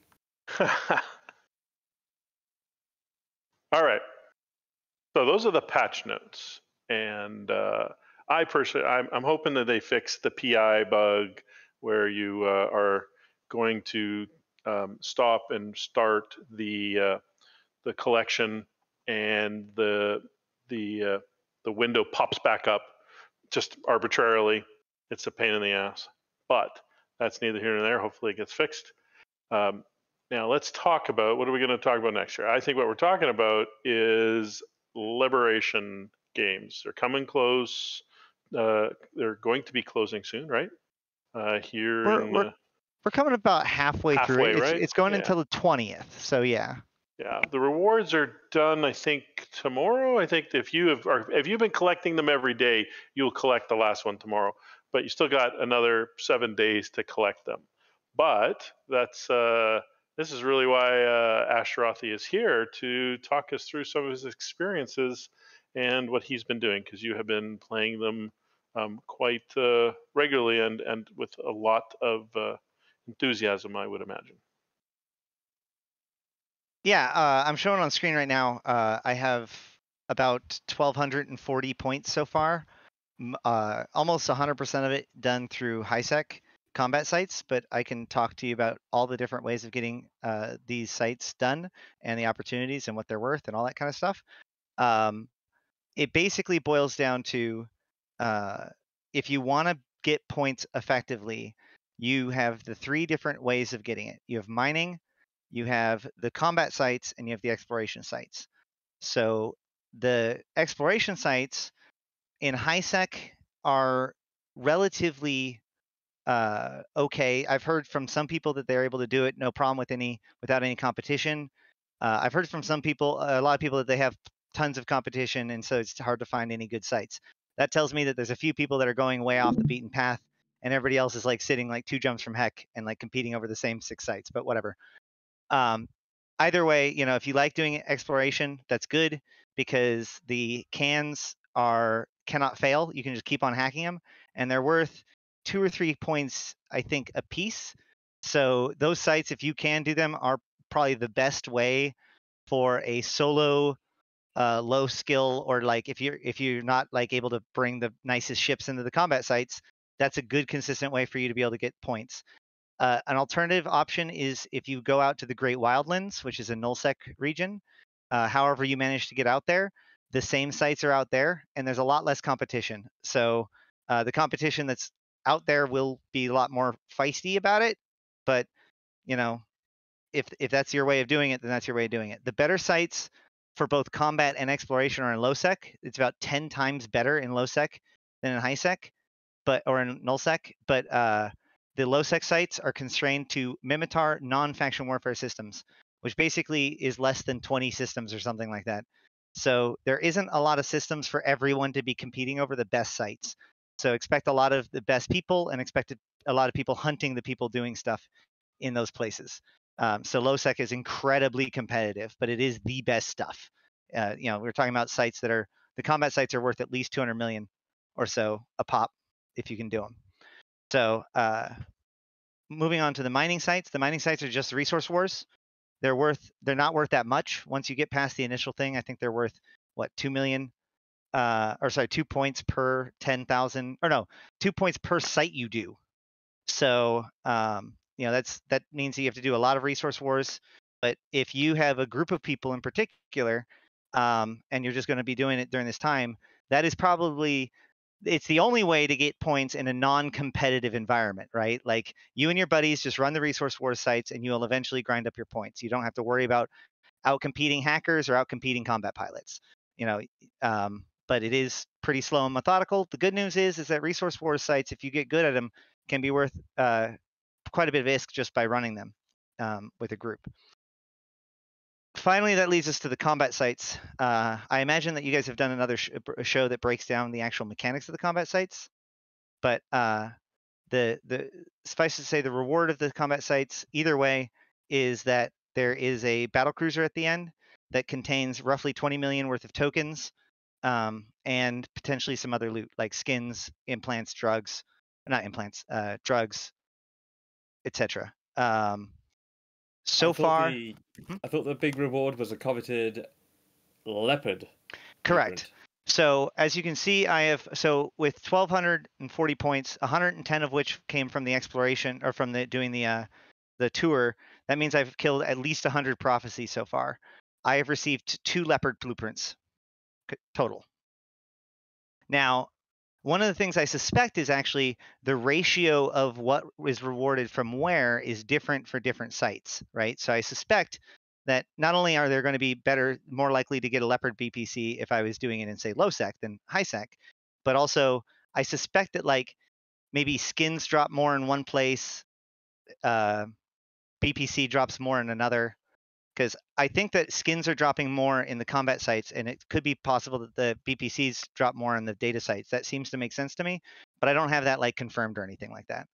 All right. So those are the patch notes, and uh, I personally, I'm, I'm hoping that they fix the P I bug where you uh, are going to um, stop and start the uh, the collection, and the the uh, the window pops back up just arbitrarily. It's a pain in the ass, but that's neither here nor there. Hopefully, it gets fixed. Um, now let's talk about what are we going to talk about next year. I think what we're talking about is Liberation games. They're coming close. Uh, they're going to be closing soon, right? Uh, here We're in, we're uh, we're coming about halfway, halfway, through. It's right? it's going Yeah. until the twentieth. So yeah. Yeah, the rewards are done. I think tomorrow. I think if you have, or if you've been collecting them every day, you'll collect the last one tomorrow. But you still got another seven days to collect them. But that's uh, this is really why uh, Ashtarothi is here to talk us through some of his experiences and what he's been doing, because you have been playing them um, quite uh, regularly and and with a lot of uh, enthusiasm, I would imagine. Yeah, uh, I'm showing on screen right now. Uh, I have about twelve forty points so far. M- Uh, almost one hundred percent of it done through HiSec combat sites, but I can talk to you about all the different ways of getting uh, these sites done and the opportunities and what they're worth and all that kind of stuff. Um, it basically boils down to uh, if you want to get points effectively, you have the three different ways of getting it. You have mining, you have the combat sites, and you have the exploration sites. So the exploration sites in HiSec are relatively uh, okay. I've heard from some people that they're able to do it no problem with any without any competition. Uh, I've heard from some people, a lot of people, that they have tons of competition, and so it's hard to find any good sites. That tells me that there's a few people that are going way off the beaten path, and everybody else is like sitting like two jumps from heck and like competing over the same six sites. But whatever. Um, either way, you know, if you like doing exploration, that's good because the cans are cannot fail. You can just keep on hacking them, and they're worth two or three points, I think, a piece. So those sites, if you can do them, are probably the best way for a solo uh, low skill, or like if you're if you're not like able to bring the nicest ships into the combat sites, that's a good consistent way for you to be able to get points. Uh, an alternative option is if you go out to the Great Wildlands, which is a nullsec region. Uh, however you manage to get out there, the same sites are out there, and there's a lot less competition. So uh, the competition that's out there will be a lot more feisty about it. But you know, if if that's your way of doing it, then that's your way of doing it. The better sites for both combat and exploration are in lowsec. It's about ten times better in lowsec than in highsec, but or in nullsec. But uh, the lowsec sites are constrained to Mimitar non-faction warfare systems, which basically is less than twenty systems or something like that. So there isn't a lot of systems for everyone to be competing over the best sites. So expect a lot of the best people, and expect a lot of people hunting the people doing stuff in those places. Um, so lowsec is incredibly competitive, but it is the best stuff. Uh, you know, we're talking about sites that are, the combat sites are worth at least two hundred million or so a pop if you can do them. So uh, moving on to the mining sites, the mining sites are just resource wars. They're worth, they're not worth that much. Once you get past the initial thing, I think they're worth, what, two million, uh, or sorry, two points per ten thousand, or no, two points per site you do. So, um, you know, that's, that means that you have to do a lot of resource wars. But if you have a group of people in particular, um, and you're just going to be doing it during this time, that is probably, it's the only way to get points in a non-competitive environment, right? Like you and your buddies just run the resource wars sites, and you'll eventually grind up your points. You don't have to worry about out-competing hackers or out-competing combat pilots, you know, um, but it is pretty slow and methodical. The good news is, is that resource wars sites, if you get good at them, can be worth uh, quite a bit of I S K just by running them um, with a group. Finally, that leads us to the combat sites. Uh, I imagine that you guys have done another sh show that breaks down the actual mechanics of the combat sites, but uh, the the suffice to say, the reward of the combat sites, either way, is that there is a battle cruiser at the end that contains roughly twenty million worth of tokens, um, and potentially some other loot like skins, implants, drugs, not implants, uh, drugs, et cetera. Um, so I thought far, the, hmm? I thought the big reward was a coveted leopard. Correct. blueprint. So as you can see, I have, so with twelve forty points, one hundred ten of which came from the exploration, or from the doing the uh, the tour. That means I've killed at least one hundred prophecies so far. I have received two leopard blueprints total. Now, one of the things I suspect is actually the ratio of what is rewarded from where is different for different sites, right? So I suspect that not only are there going to be better, more likely to get a leopard B P C if I was doing it in, say, lowsec than highsec, but also I suspect that like maybe skins drop more in one place, uh, B P C drops more in another, because I think that skins are dropping more in the combat sites, and it could be possible that the B P Cs drop more on the data sites. That seems to make sense to me, but I don't have that like confirmed or anything like that.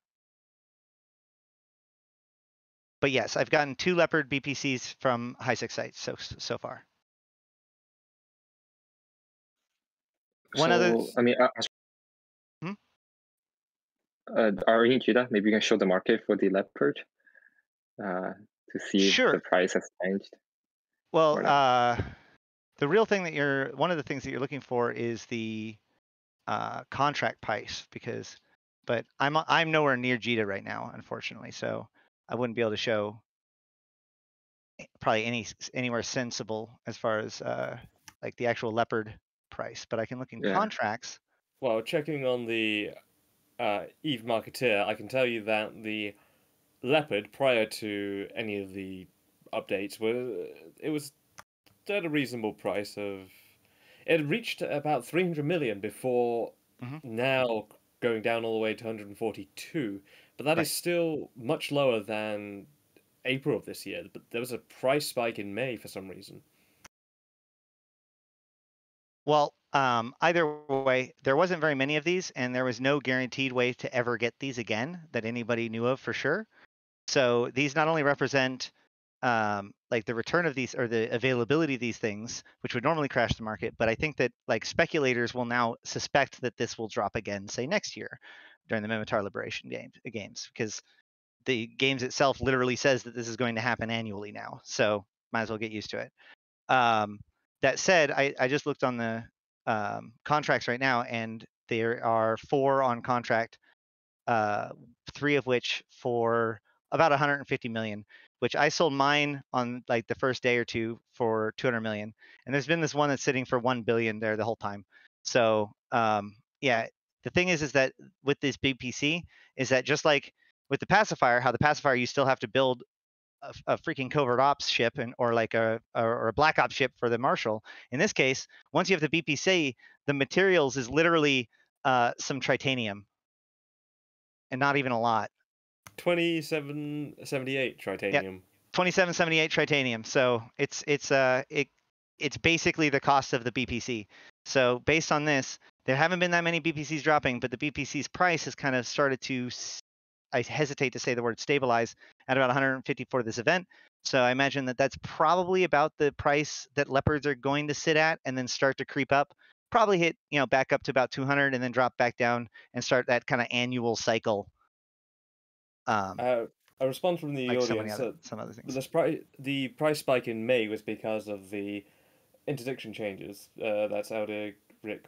But yes, I've gotten two leopard B P Cs from highsec sites so so far. One so, other. I mean, uh, Hmm? uh, are you in Judah? Maybe you can show the market for the leopard uh, to see Sure. if the price has changed. Well, uh, the real thing that you're, one of the things that you're looking for is the uh, contract price, because, but I'm I'm nowhere near Jita right now, unfortunately, so I wouldn't be able to show probably any anywhere sensible as far as uh, like the actual leopard price, but I can look in Yeah. contracts. Well, checking on the uh, Eve Marketeer, I can tell you that the leopard, prior to any of the updates, were it was at a reasonable price of. It reached about three hundred million before Mhm. now going down all the way to one hundred forty-two, but that Right. is still much lower than April of this year. But there was a price spike in May for some reason. Well, um, either way, there wasn't very many of these, and there was no guaranteed way to ever get these again that anybody knew of for sure. So these not only represent um, like the return of these or the availability of these things, which would normally crash the market, but I think that like speculators will now suspect that this will drop again, say next year during the Mimitar Liberation games, games because the games itself literally says that this is going to happen annually now. So might as well get used to it. Um, that said, I, I just looked on the um, contracts right now, and there are four on contract, uh, three of which for about one hundred fifty million, which I sold mine on like the first day or two for two hundred million. And there's been this one that's sitting for one billion there the whole time. So um, yeah, the thing is, is that with this big P C is that just like with the pacifier, how the pacifier you still have to build a, a freaking covert ops ship and or like a or a black ops ship for the Marshal. In this case, once you have the B P C, the materials is literally uh, some tritanium, and not even a lot. twenty-seven seventy-eight tritanium. twenty-seven seventy-eight tritanium. So it's it's uh it it's basically the cost of the B P C. So based on this, there haven't been that many B P Cs dropping, but the B P C's price has kind of started to, I hesitate to say the word stabilize, at about one hundred fifty for this event. So I imagine that that's probably about the price that leopards are going to sit at, and then start to creep up. Probably hit, you know, back up to about two hundred, and then drop back down and start that kind of annual cycle. Um, Uh, a response from the like so many audience other, that some other things. the, spri- the price spike in May was because of the interdiction changes uh, that's Aude Richt.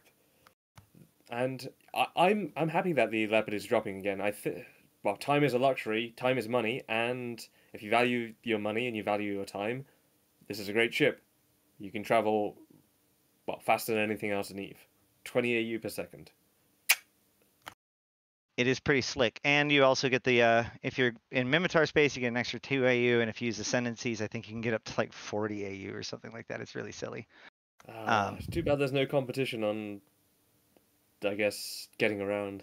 And I, I'm I'm happy that the leopard is dropping again. I th- well, time is a luxury, time is money, and if you value your money and you value your time, this is a great ship. You can travel well faster than anything else in Eve, twenty A U per second. It is pretty slick, and you also get the uh, if you're in Mimitar space, you get an extra two A U, and if you use Ascendancies, I think you can get up to like forty A U or something like that. It's really silly. Uh, Um, it's too bad there's no competition on, I guess, getting around.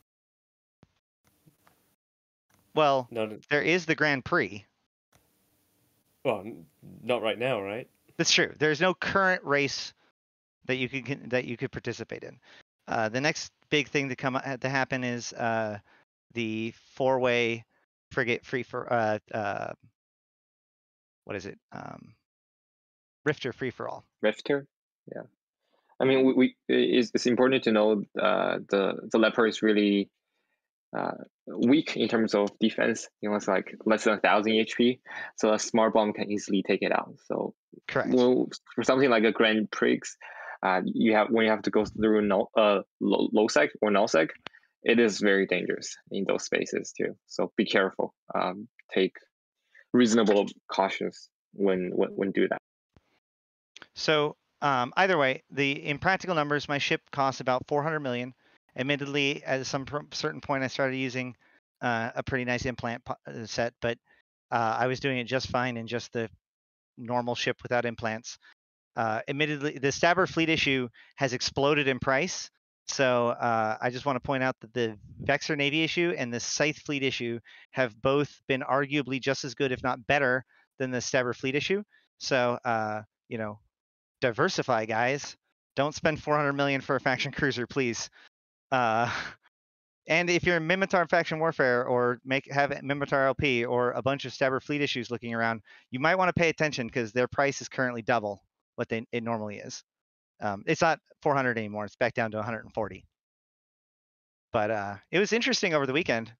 well, No, there is the Grand Prix. well, n- not right now, right? That's true. There's no current race that you could that you could participate in. Uh, the next big thing to come to happen is uh, the four-way frigate free for uh, uh, what is it? Um, Rifter free for all. Rifter, yeah. I mean, we, we it's, it's important to know uh, the the leopard is really uh, weak in terms of defense. You know, it's like less than a thousand H P, so a smart bomb can easily take it out. So, Correct. well, for something like a Grand Prix, uh, you have when you have to go through no, uh, low, low sec or null sec, it is very dangerous in those spaces too. So be careful. Um, take reasonable cautions when when, when do that. So um, either way, the in practical numbers, my ship costs about four hundred million. Admittedly, at some pr- certain point, I started using uh, a pretty nice implant po- set, but uh, I was doing it just fine in just the normal ship without implants. Uh, admittedly, the Stabber fleet issue has exploded in price. So uh, I just want to point out that the Vexor Navy issue and the Scythe fleet issue have both been arguably just as good, if not better, than the Stabber fleet issue. So uh, you know, diversify, guys. Don't spend four hundred million for a faction cruiser, please. Uh, and if you're in Mimitar faction warfare or make have Mimitar L P or a bunch of Stabber fleet issues looking around, you might want to pay attention because their price is currently double what they, it normally is. Um, it's not four hundred anymore; it's back down to one hundred forty. But uh, it was interesting over the weekend.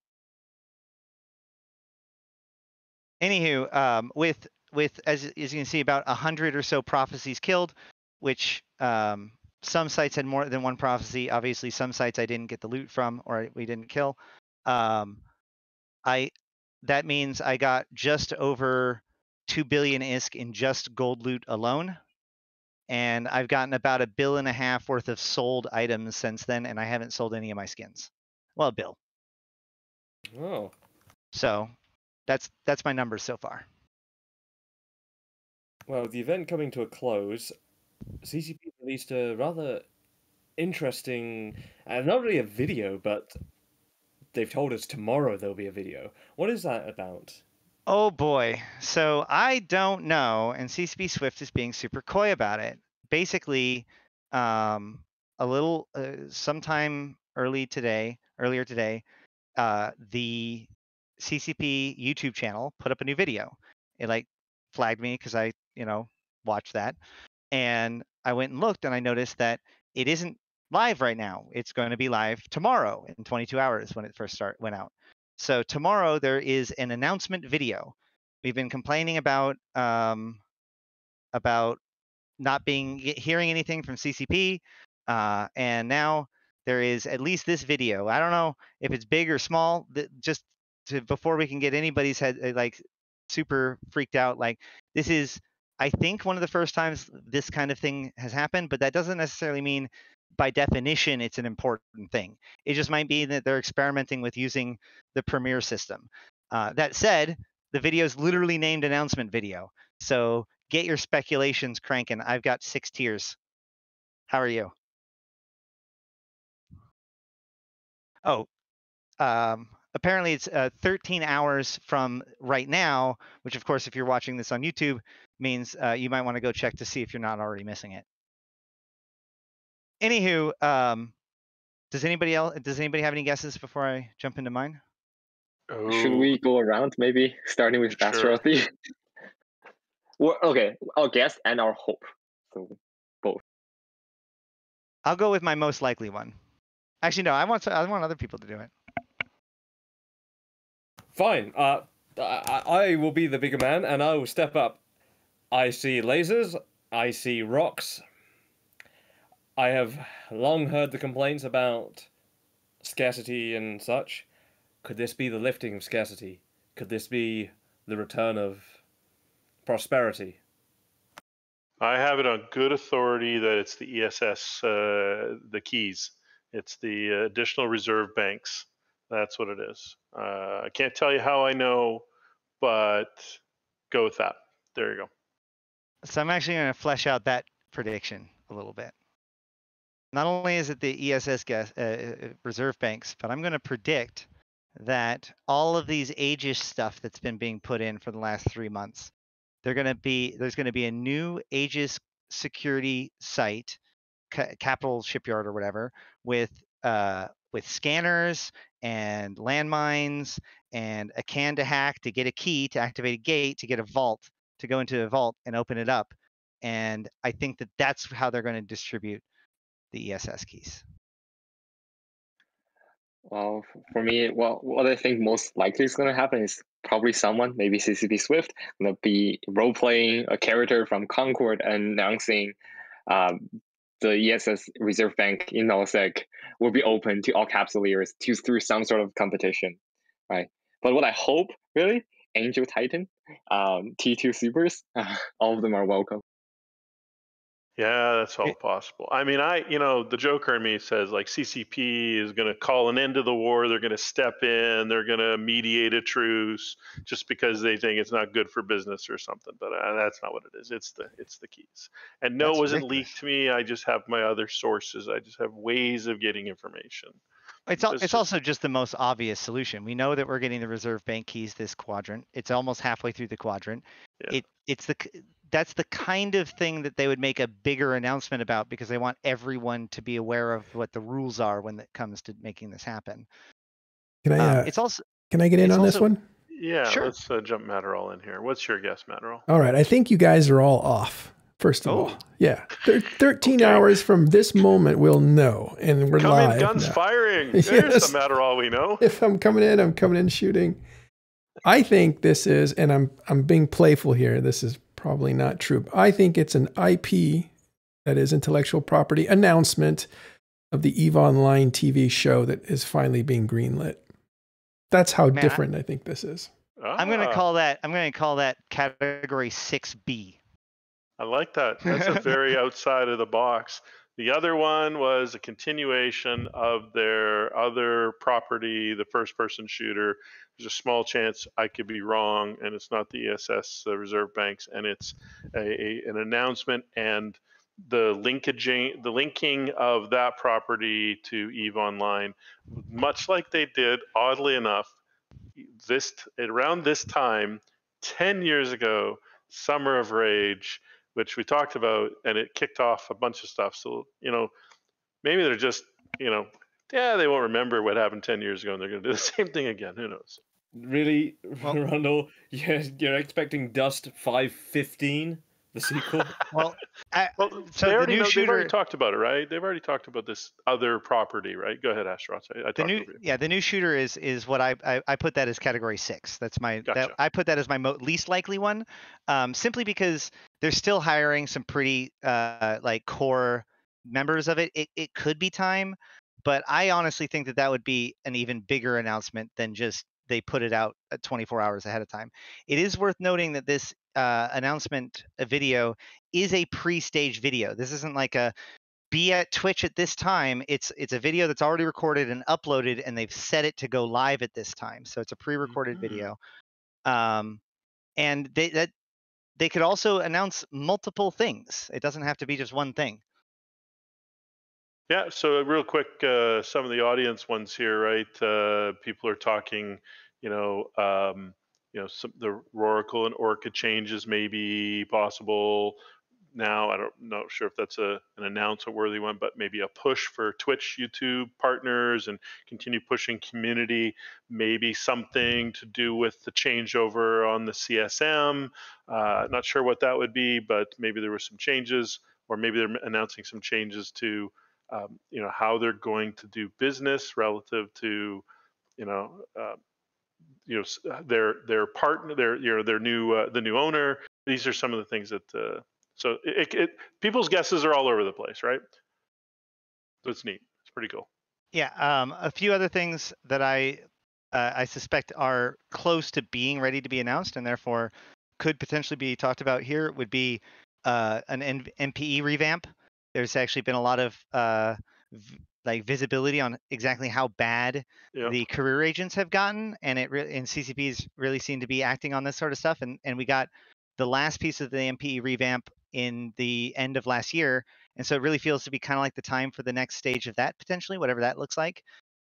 Anywho, um, with with as as you can see, about a hundred or so prophecies killed, which um, some sites had more than one prophecy. Obviously, some sites I didn't get the loot from or we didn't kill. Um, I that means I got just over two billion I S K in just gold loot alone, and I've gotten about a bill and a half worth of sold items since then, and I haven't sold any of my skins. Well, a bill. Oh. So that's that's my numbers so far. Well, with the event coming to a close, C C P released a rather interesting, uh, not really a video, but they've told us tomorrow there'll be a video. What is that about? Oh boy. So I don't know, and C C P Swift is being super coy about it. Basically, um, a little uh, sometime early today, earlier today, uh, the C C P YouTube channel put up a new video. It like flagged me because I, you know, watched that, and I went and looked, and I noticed that it isn't live right now. It's going to be live tomorrow in twenty-two hours when it first start went out. So tomorrow there is an announcement video. We've been complaining about um, about not being hearing anything from C C P, uh, and now there is at least this video. I don't know if it's big or small. Th- just to before we can get anybody's head uh, like super freaked out. Like this is, I think, one of the first times this kind of thing has happened, but that doesn't necessarily mean by definition it's an important thing. It just might be that they're experimenting with using the Premiere system. Uh, that said, the video is literally named announcement video. So get your speculations cranking. I've got six tiers. How are you? Oh, um, apparently it's uh, thirteen hours from right now, which of course, if you're watching this on YouTube, means uh, you might want to go check to see if you're not already missing it. Anywho, um, does anybody else? Does anybody have any guesses before I jump into mine? Oh, Should we go around maybe starting with Sure. Astrothy? Well, okay, our guess and our hope. So both. I'll go with my most likely one. Actually, no. I want to, I want other people to do it. Fine. Uh, I, I will be the bigger man, and I will step up. I see lasers. I see rocks. I have long heard the complaints about scarcity and such. Could this be the lifting of scarcity? Could this be the return of prosperity? I have it on good authority that it's the E S S, uh, the keys. It's the additional reserve banks. That's what it is. Uh, I can't tell you how I know, but go with that. There you go. So I'm actually going to flesh out that prediction a little bit. Not only is it the E S S gas, uh, reserve banks, but I'm going to predict that all of these Aegis stuff that's been being put in for the last three months, they're going to be there's going to be a new Aegis security site, ca- Capital Shipyard or whatever, with uh, with scanners and landmines and a can to hack to get a key to activate a gate to get a vault to go into a vault and open it up. And I think that that's how they're going to distribute the E S S keys. Well, for me, well, what I think most likely is going to happen is probably someone, maybe C C P Swift, going to be role playing a character from Concord and announcing um, the E S S Reserve Bank in nullsec will be open to all capsuleers to through some sort of competition, right? But what I hope, really, Angel Titan, um, T two Supers, all of them are welcome. Yeah, that's all It- possible. I mean, I, you know, the Joker in me says like C C P is going to call an end to the war. They're going to step in. They're going to mediate a truce just because they think it's not good for business or something. But uh, that's not what it is. It's the it's the keys. And no, That's it wasn't ridiculous. leaked to me. I just have my other sources. I just have ways of getting information. It's al- It's it's just- also just the most obvious solution. We know that we're getting the reserve bank keys this quadrant. It's almost halfway through the quadrant. Yeah. It it's the c- that's the kind of thing that they would make a bigger announcement about because they want everyone to be aware of what the rules are when it comes to making this happen. Can I? Um, Uh, it's also can I get in it's on this also- one? Yeah, Sure. let's uh, jump Matterall in here. What's your guess, Matterall? All right. I think you guys are all off. First of Oh. all, yeah, Thir- thirteen Okay. hours from this moment, we'll know, and we're Come live in, guns now. firing. There's Yes. the Matterall we know. If I'm coming in, I'm coming in shooting. I think this is, and I'm I'm being playful here. This is probably not true. But I think it's an I P, that is intellectual property, announcement of the EVE Online T V show that is finally being greenlit. That's how Man, I- different I think this is. I'm gonna Ah, call that I'm gonna call that category six B. I like that. That's a very outside of the box. The other one was a continuation of their other property, the first person shooter. There's a small chance I could be wrong, and it's not the E S S uh, Reserve Banks, and it's a, a, an announcement and the linkaging, the linking of that property to EVE Online, much like they did, oddly enough, this around this time, ten years ago, Summer of Rage, which we talked about, and it kicked off a bunch of stuff. So, you know, maybe they're just, you know, yeah, they won't remember what happened ten years ago, and they're going to do the same thing again. Who knows? Really, Well- Rundle? You're, you're expecting Dust five fifteen, the sequel? Well, I, Well, so they the already new know, they've shooter, already talked about it, right? They've already talked about this other property, right? Go ahead, Astronaut. I, I the talked new, over you. yeah, the new shooter is is what I I, I put that as category six. That's my that, Gotcha. I put that as my mo- least likely one, um, simply because they're still hiring some pretty uh like core members of it. It it could be time, but I honestly think that that would be an even bigger announcement than just they put it out at twenty-four hours ahead of time. It is worth noting that this uh, announcement uh, video is a pre-staged video. This isn't like a be at Twitch at this time. It's it's a video that's already recorded and uploaded, and they've set it to go live at this time. So it's a pre-recorded Mhm. video. Um, and they that they could also announce multiple things. It doesn't have to be just one thing. Yeah, so real quick, uh, some of the audience ones here, right? Uh, people are talking, you know, um, you know, some the Roracle and Orca changes may be possible now. I don't know, sure if that's a an announcement worthy one, but maybe a push for Twitch, YouTube partners, and continue pushing community. Maybe something to do with the changeover on the C S M. Uh, not sure what that would be, but maybe there were some changes, or maybe they're announcing some changes to. Um, you know, how they're going to do business relative to, you know, uh, you know, s- uh, their their partner, their you know, their new uh, the new owner. These are some of the things that. Uh, so it, it people's guesses are all over the place, right? So it's neat. It's pretty cool. Yeah. Um, a few other things that I uh, I suspect are close to being ready to be announced, and therefore could potentially be talked about here would be uh, an N- M P E revamp. There's actually been a lot of uh, v- like visibility on exactly how bad Yeah. the career agents have gotten, and it re- and C C Ps really seem to be acting on this sort of stuff. And and we got the last piece of the M P E revamp in the end of last year, and so it really feels to be kind of like the time for the next stage of that potentially, whatever that looks like.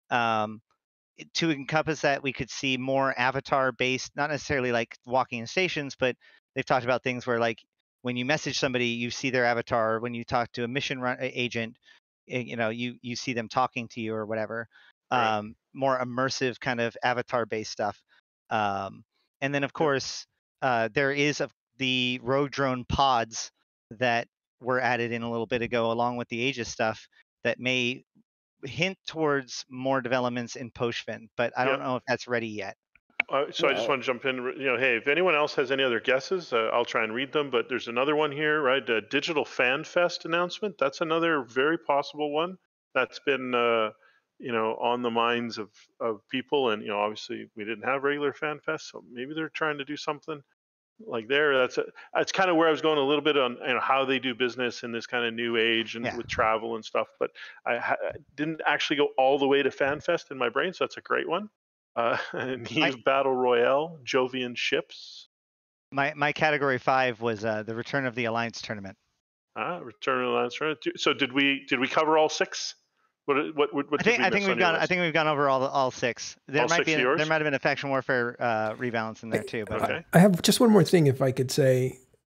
Um, it- to encompass that, we could see more avatar based, not necessarily like walking in stations, but they've talked about things where like when you message somebody, you see their avatar. When you talk to a mission run, agent, eh, you know, you you see them talking to you or whatever. Right. Um, more immersive kind of avatar based stuff. Um, and then of course uh, there is a, the rogue drone pods that were added in a little bit ago, along with the Aegis stuff that may hint towards more developments in Poshfin, but I don't Yep. know if that's ready yet. Uh, so I just Well- want to jump in. You know, hey, if anyone else has any other guesses, uh, I'll try and read them. But there's another one here, right? A Digital Fan Fest announcement. That's another very possible one. That's been, uh, you know, on the minds of of people. And you know, obviously, we didn't have regular Fan Fest, so maybe they're trying to do something like there. That's a, that's kind of where I was going a little bit on, you know, how they do business in this kind of new age and Yeah. with travel and stuff. But I ha- didn't actually go all the way to Fan Fest in my brain, so that's a great one. Uh, Neve Battle Royale, Jovian ships. My my category five was uh, the return of the Alliance tournament. Ah, Return of the Lance Runner. So did we did we cover all six? What what what, what I did think we I miss think on we've your gone. I list? think we've gone over all all six. There All might six be of a- yours? there might have been a faction warfare uh, rebalance in there too. But Okay. I have just one more thing, if I could say,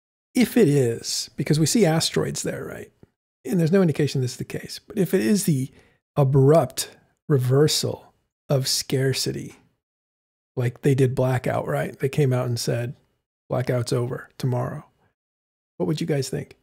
if it is, because we see asteroids there, right? And there's no indication this is the case, but if it is the abrupt reversal of scarcity, like they did Blackout, right? They came out and said, Blackout's over tomorrow. What would you guys think?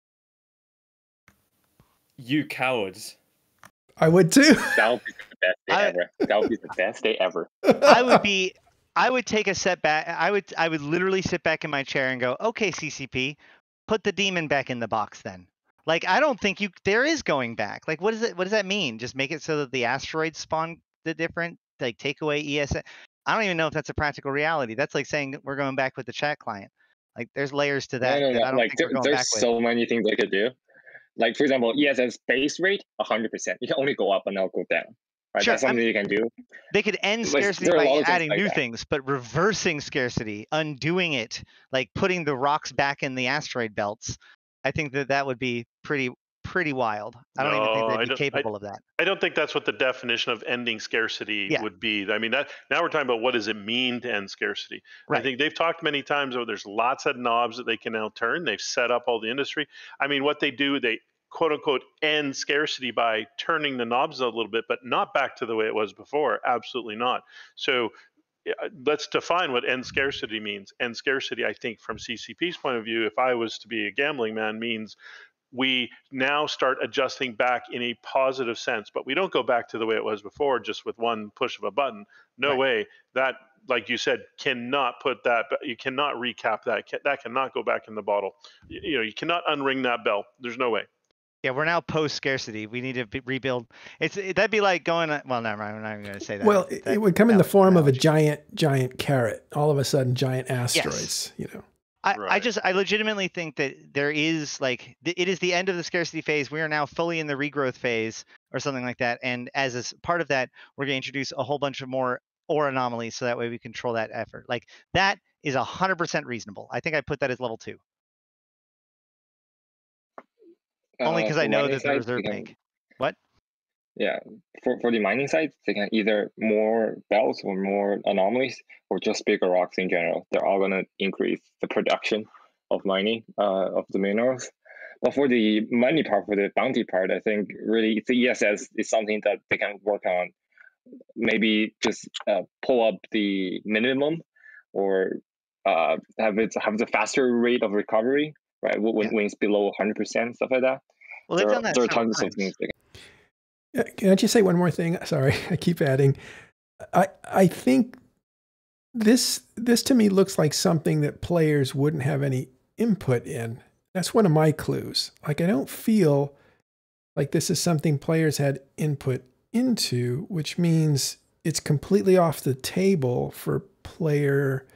You cowards. I would too. That would be the best day I- ever. That would be the best day ever. I would be. I would take a step back. I would. I would literally sit back in my chair and go, "Okay, C C P, put the demon back in the box." Then, like, I don't think you. There is going back. Like, what does it? What does that mean? Just make it so that the asteroids spawn the different. Like, take away E S A. I don't even know if that's a practical reality. That's like saying we're going back with the chat client. Like, there's layers to that. no, no, that no. I don't Like think there, we're going there's back with. so many things they could do. Like for example, E S S base rate one hundred percent. You can only go up and not go down. Right? Sure, That's something you can do. They could end Like, scarcity there are a by lot of things adding like new that. things, but reversing scarcity, undoing it, like putting the rocks back in the asteroid belts. I think that that would be pretty pretty wild. I don't even think No, I they'd be don't- I- capable of that. I don't think that's what the definition of ending scarcity Yeah. would be. I mean, that now we're talking about what does it mean to end scarcity. I Right. think they've talked many times about there's lots of knobs that they can now turn. They've set up all the industry. I mean, what they do, they quote unquote end scarcity by turning the knobs a little bit, but not back to the way it was before. Absolutely not. So yeah, let's define what end scarcity means. End scarcity, I think, from C C P's point of view, if I was to be a gambling man, means we now start adjusting back in a positive sense, but we don't go back to the way it was before, just with one push of a button. No Right. way. That, like you said, cannot put that. You cannot recap that. That cannot go back in the bottle. You, you know, you cannot unring that bell. There's no way. Yeah, we're now post scarcity. We need to be, rebuild. It's it, that'd be like going. Well, never mind. I'm not even going to say that. Well, it, that, it would come in the that form of a analogy. giant, giant carrot. All of a sudden, giant asteroids. You know. I, I Right. just I legitimately think that there is like th- it is the end of the scarcity phase. We are now fully in the regrowth phase or something like that. And as a s- part of that, we're going to introduce a whole bunch of more or anomalies so that way we control that effort. Like that is a hundred percent reasonable. I think I put that as level two only Uh, because for I know mining that the sites, reserve they can- bank. What? Yeah, for, for the mining sites, they can either more belts or more anomalies or just bigger rocks in general. They're all going to increase the production of mining uh, of the minerals. But for the money part, for the bounty part, I think really the E S S is something that they can work on. Maybe just uh, pull up the minimum or uh, have it have the faster rate of recovery, right? When, Yeah. when it's below one hundred percent, stuff like that. Well, they've there, done that there are several tons times. of things they can. Yeah, can I just say one more thing? Sorry, I keep adding. I I think this this to me looks like something that players wouldn't have any input in. That's one of my clues. Like I don't feel like this is something players had input into, which means it's completely off the table for player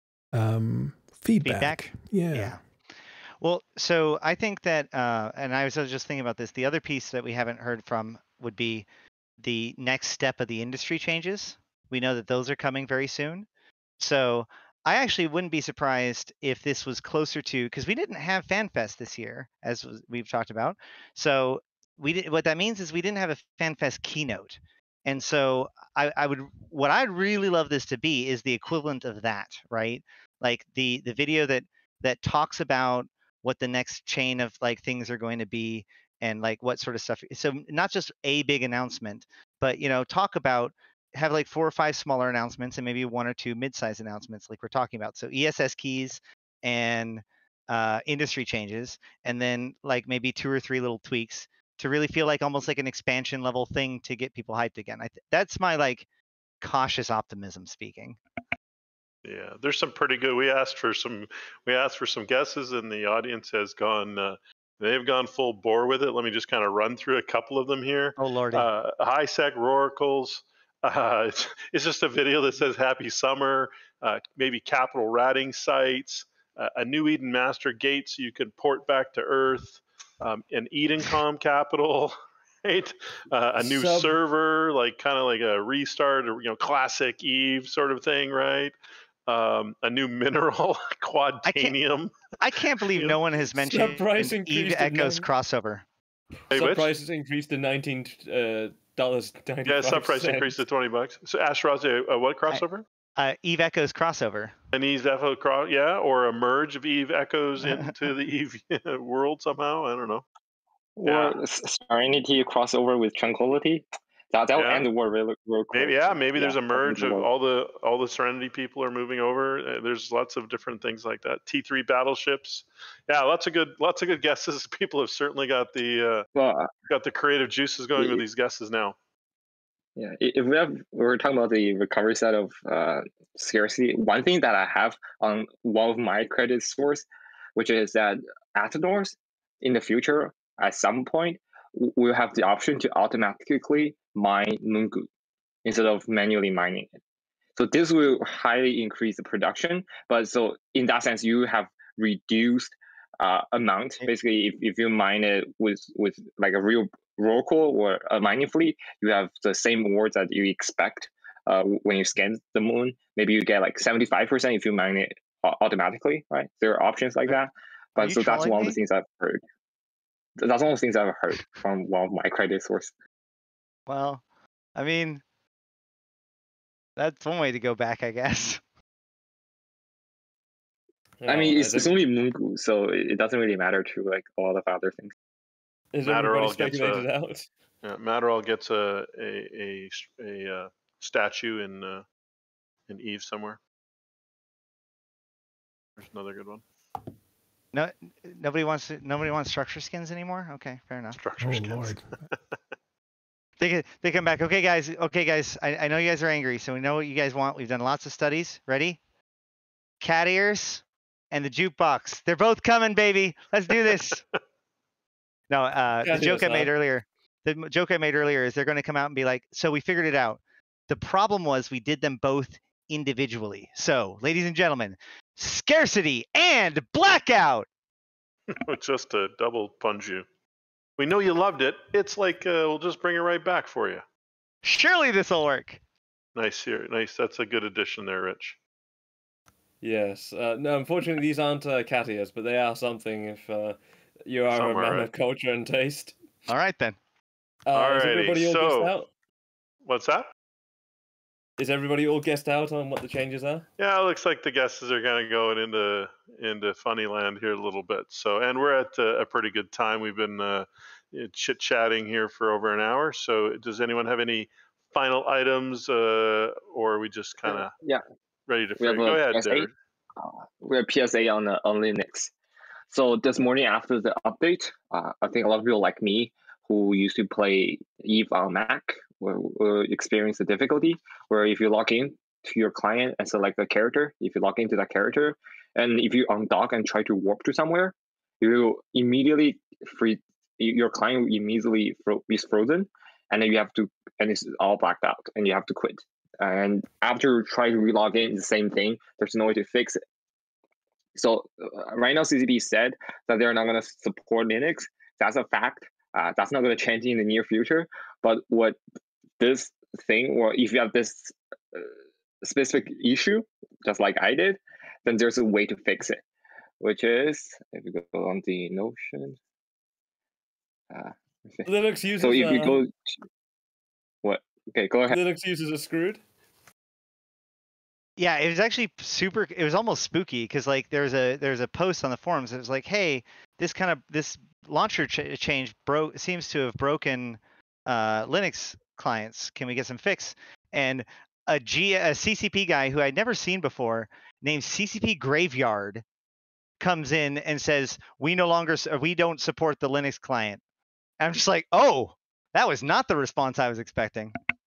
um, feedback. Feedback? Yeah. Yeah. Well, so I think that, uh, and I was just thinking about this. The other piece that we haven't heard from would be the next step of the industry changes. We know that those are coming very soon. So I actually wouldn't be surprised if this was closer to, because we didn't have FanFest this year, as was, we've talked about. So we did, what that means is we didn't have a FanFest keynote. And so I, I would, what I'd really love this to be is the equivalent of that, right? Like the the video that that talks about what the next chain of like things are going to be and like what sort of stuff. So not just a big announcement, but you know, talk about have like four or five smaller announcements and maybe one or two mid-sized announcements like we're talking about. So E S S keys and uh, industry changes, and then like maybe two or three little tweaks to really feel like almost like an expansion level thing to get people hyped again. I th- that's my like cautious optimism speaking. Yeah, there's some pretty good. We asked for some. We asked for some guesses, and the audience has gone. Uh, they've gone full bore with it. Let me just kind of run through a couple of them here. Oh lordy. Uh, HiSec Roracles. Uh, it's, it's just a video that says "Happy Summer." Uh, maybe capital ratting sites. Uh, a new Eden Master Gate, so you can port back to Earth. Um, an Edencom capital. Right, uh, a new Sub- server, like kind of like a restart, or you know, classic Eve sort of thing, right? Um, a new mineral, quadtanium. I can't believe Yeah. no one has mentioned price Eve increased to Echoes nine- crossover. Hey, Sub which? prices increased to nineteen uh, dollars ninety Yeah, five. sub price increased to twenty bucks. So Asteroids, uh, what crossover? Uh, Eve Echoes crossover. An Eve Echo cross, yeah, or a merge of Eve Echoes into the Eve world somehow. I don't know. Or Yeah. S- Serenity crossover with Tranquility. That that'll Yeah. end the war real, real quick. Maybe yeah, maybe there's a that'll end merge the of war. all the all the Serenity people are moving over. Uh, there's lots of different things like that. T three battleships. Yeah, lots of good lots of good guesses. People have certainly got the uh, Well, got the creative juices going with Yeah. these guesses now. yeah. i- If we have, we're talking about the recovery side of uh, scarcity. One thing that I have on one of my credit source, which is that Athanors in the future at some point w- will have the option to automatically mine Mungu instead of manually mining it. So this will highly increase the production. But so in that sense, you have reduced uh, amount. Basically, if, if you mine it with with like a real Roracle or a mining fleet, you have the same rewards that you expect uh, when you scan the moon. Maybe you get like seventy-five percent if you mine it au- automatically, right? There are options like that. But you so that's trolling one of me? the things I've heard. That's one of the things I've heard from one of my credit sources. Well, I mean, that's one way to go back, I guess. I mean, Oh, it's, has it's every- only Mungu, so it, it doesn't really matter to like a lot of other things. has Matterall everybody gets speculated a- out? Yeah, Matterall gets a a a, a uh, statue in uh, in Eve somewhere. There's another good one. No, nobody wants to, nobody wants structure skins anymore. Okay, fair enough. Structure Oh skins. Lord. They get- they come back. Okay, guys. Okay, guys. I, I know you guys are angry, so we know what you guys want. We've done lots of studies. Ready? Cat ears and the jukebox. They're both coming, baby. Let's do this. No, uh, the Cat joke ears, I made huh? earlier. The m- joke I made earlier is they're going to come out and be like, "So we figured it out. The problem was we did them both individually. So, ladies and gentlemen, scarcity and blackout." Just to double punch you. We know you loved it. It's like uh, we'll just bring it right back for you. Surely this will work. Nice here, nice. That's a good addition there, Rich. Yes. Uh, no, unfortunately, these aren't uh, cat ears, but they are something if uh, you are Some a are, man right? of culture and taste. All right then. Uh, is Alrighty, everybody all so- guessed out? What's that? Is everybody all guessed out on what the changes are? Yeah, it looks like the guesses are kind of going into into funny land here a little bit. So, and we're at a, a pretty good time. We've been uh, chit chatting here for over an hour. So, does anyone have any final items, uh, or are we just kind of Yeah, ready to? we have Go a ahead, P S A. Derek. Uh, we have P S A on uh, on Linux. So this morning after the update, uh, I think a lot of people like me who used to play Eve on Mac will, will experience the difficulty where if you log in to your client and select a character, if you log into that character, and if you undock and try to warp to somewhere, you will immediately free your client will immediately fro- be frozen, and then you have to and it's all blacked out, and you have to quit. And after try to relog in, the same thing. There's no way to fix it. So uh, right now, C C P said that they're not going to support Linux. That's a fact. Uh, that's not going to change in the near future. But what this thing, or if you have this uh, specific issue, just like I did, then there's a way to fix it, which is if you go on the Notion. Uh, okay. Linux uses. So if you uh, go, to, what? Okay, go ahead. Linux users are screwed. Yeah, it was actually super. It was almost spooky because like there's a there's a post on the forums. It was like, hey, this kind of this launcher ch- change broke seems to have broken uh, Linux clients. Can we get some fix? And a G a C C P guy who I'd never seen before, named C C P Graveyard, comes in and says, we no longer s- we don't support the Linux client. And I'm just like, oh, that was not the response I was expecting.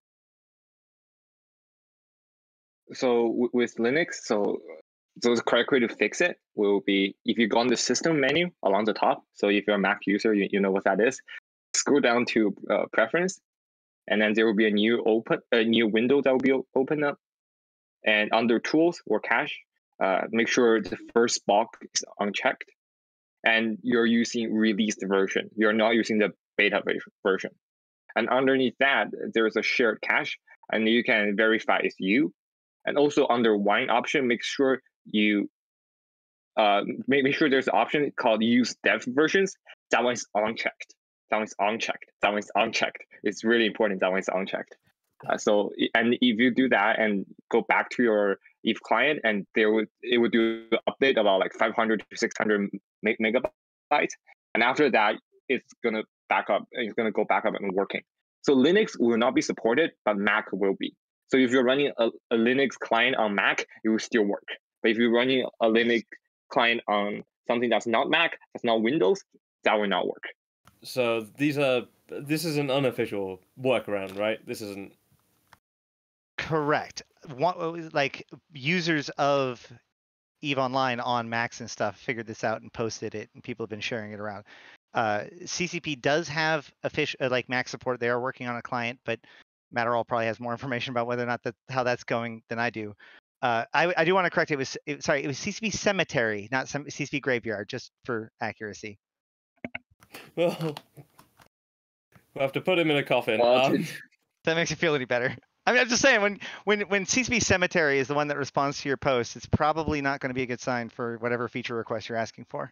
So w- with Linux, so so the correct way to fix it will be if you go on the system menu along the top. So if you're a Mac user, you, you know what that is. Scroll down to uh, preference, and then there will be a new open a new window that will be o- open up. And under tools or cache, uh, make sure the first box is unchecked, and you're using released version. You're not using the beta ver- version. And underneath that, there's a shared cache, and you can verify it's you. And also under wine option, make sure you uh, make, make sure there's an option called use dev versions. That one's unchecked. That one's unchecked. That one's unchecked. It's really important. That one's unchecked. Uh, so and if you do that and go back to your Eve client, and there would it would do an update about like five hundred to six hundred meg- megabytes, and after that it's gonna back up. It's gonna go back up and working. So Linux will not be supported, but Mac will be. So if you're running a, a Linux client on Mac, it will still work. But if you're running a Linux client on something that's not Mac, that's not Windows, that will not work. So these are. This is an unofficial workaround, right? This isn't. Correct. One, like users of Eve Online on Macs and stuff figured this out and posted it, and people have been sharing it around. Uh, C C P does have official uh, like Mac support. They are working on a client, but Matterall probably has more information about whether or not that how that's going than I do. Uh, I, I do want to correct it. It was it, sorry, it was C C P Cemetery, not C C P Graveyard, just for accuracy. Well, we'll have to put him in a coffin. Well, Um, it's- If that makes you feel any better. I mean, I'm just saying when when when C C P Cemetery is the one that responds to your post, it's probably not going to be a good sign for whatever feature request you're asking for.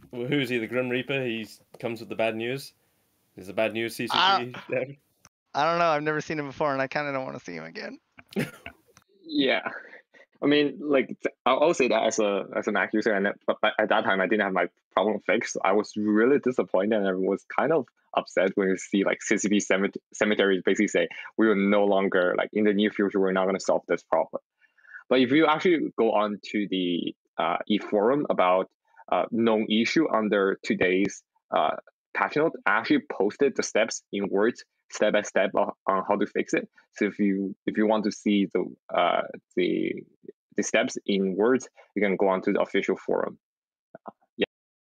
Well, who is he? The Grim Reaper? He comes with the bad news. Is the bad news C C P? I- dev? I don't know. I've never seen him before, and I kind of don't want to see him again. Yeah, I mean, like th- I'll, I'll say that as a as a Mac user, and that, but, but at that time I didn't have my problem fixed. I was really disappointed, and I was kind of upset when you see like C C P cemet- cemeteries basically say we will no longer, like in the near future, we're not going to solve this problem. But if you actually go on to the uh, e-forum about uh, known issue under today's uh, patch note, I actually posted the steps in words, step by step on, on how to fix it. So if you if you want to see the uh, the the steps in words, you can go on to the official forum. Yeah.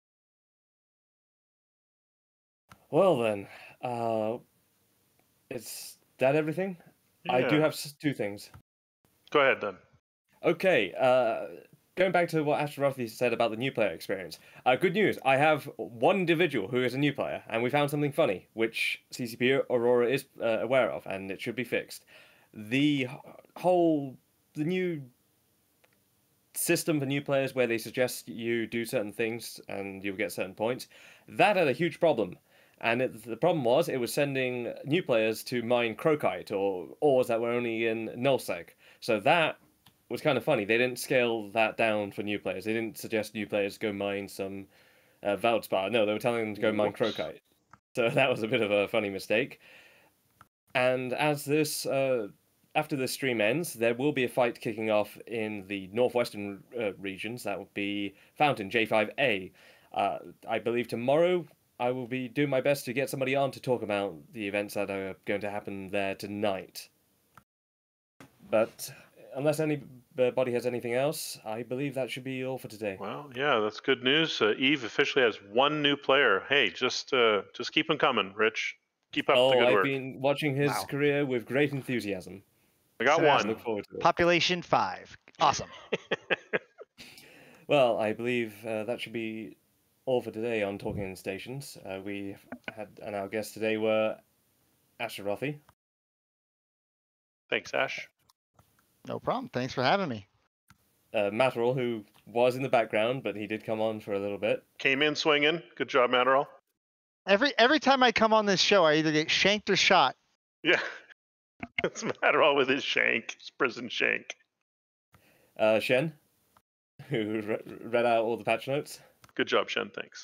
Well then, uh, is that everything? I do Yeah. have s- two things. Go ahead then. Okay, uh, going back to what Ashtarothi said about the new player experience. Uh, good news, I have one individual who is a new player, and we found something funny, which C C P Aurora is uh, aware of, and it should be fixed. The h- whole, the new system for new players where they suggest you do certain things and you'll get certain points, that had a huge problem. And it, the problem was it was sending new players to mine Crocite or ores that were only in nullsec. So that was kind of funny. They didn't scale that down for new players. They didn't suggest new players go mine some uh, Veldspar. No, they were telling them to go mine Whoops. Crocite. So that was a bit of a funny mistake. And as this, uh, after this stream ends, there will be a fight kicking off in the northwestern uh, regions. That will be Fountain J five A. Uh, I believe tomorrow I will be doing my best to get somebody on to talk about the events that are going to happen there tonight. But unless anybody has anything else, I believe that should be all for today. Well, yeah, that's good news. Uh, Eve officially has one new player. Hey, just uh, just keep them coming, Rich. Keep up the Oh, good I've work. been watching his Wow. career with great enthusiasm. I got So that's- I one. look forward to it. Population five. Awesome. Well, I believe uh, that should be all for today on Talking in Stations. Uh, we had, and our guests today were Ashtarothi, Thanks, Ash. No problem. Thanks for having me. uh, Matterall, who was in the background, but he did come on for a little bit. Came in swinging. Good job, Matterall. Every every time I come on this show, I either get shanked or shot. Yeah. It's Matterall with his shank, his prison shank. Uh, Shen, who re- read out all the patch notes. Good job, Shen. Thanks.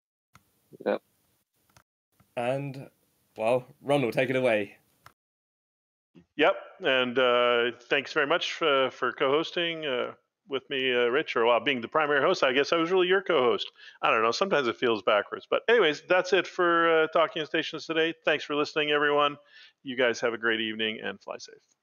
And, well, Ron will take it away. Yep, and uh, thanks very much uh, for co-hosting uh, with me, uh, Rich, or while being the primary host. I guess I was really your co-host. I don't know. Sometimes it feels backwards. But anyways, that's it for uh, Talking Stations today. Thanks for listening, everyone. You guys have a great evening and fly safe.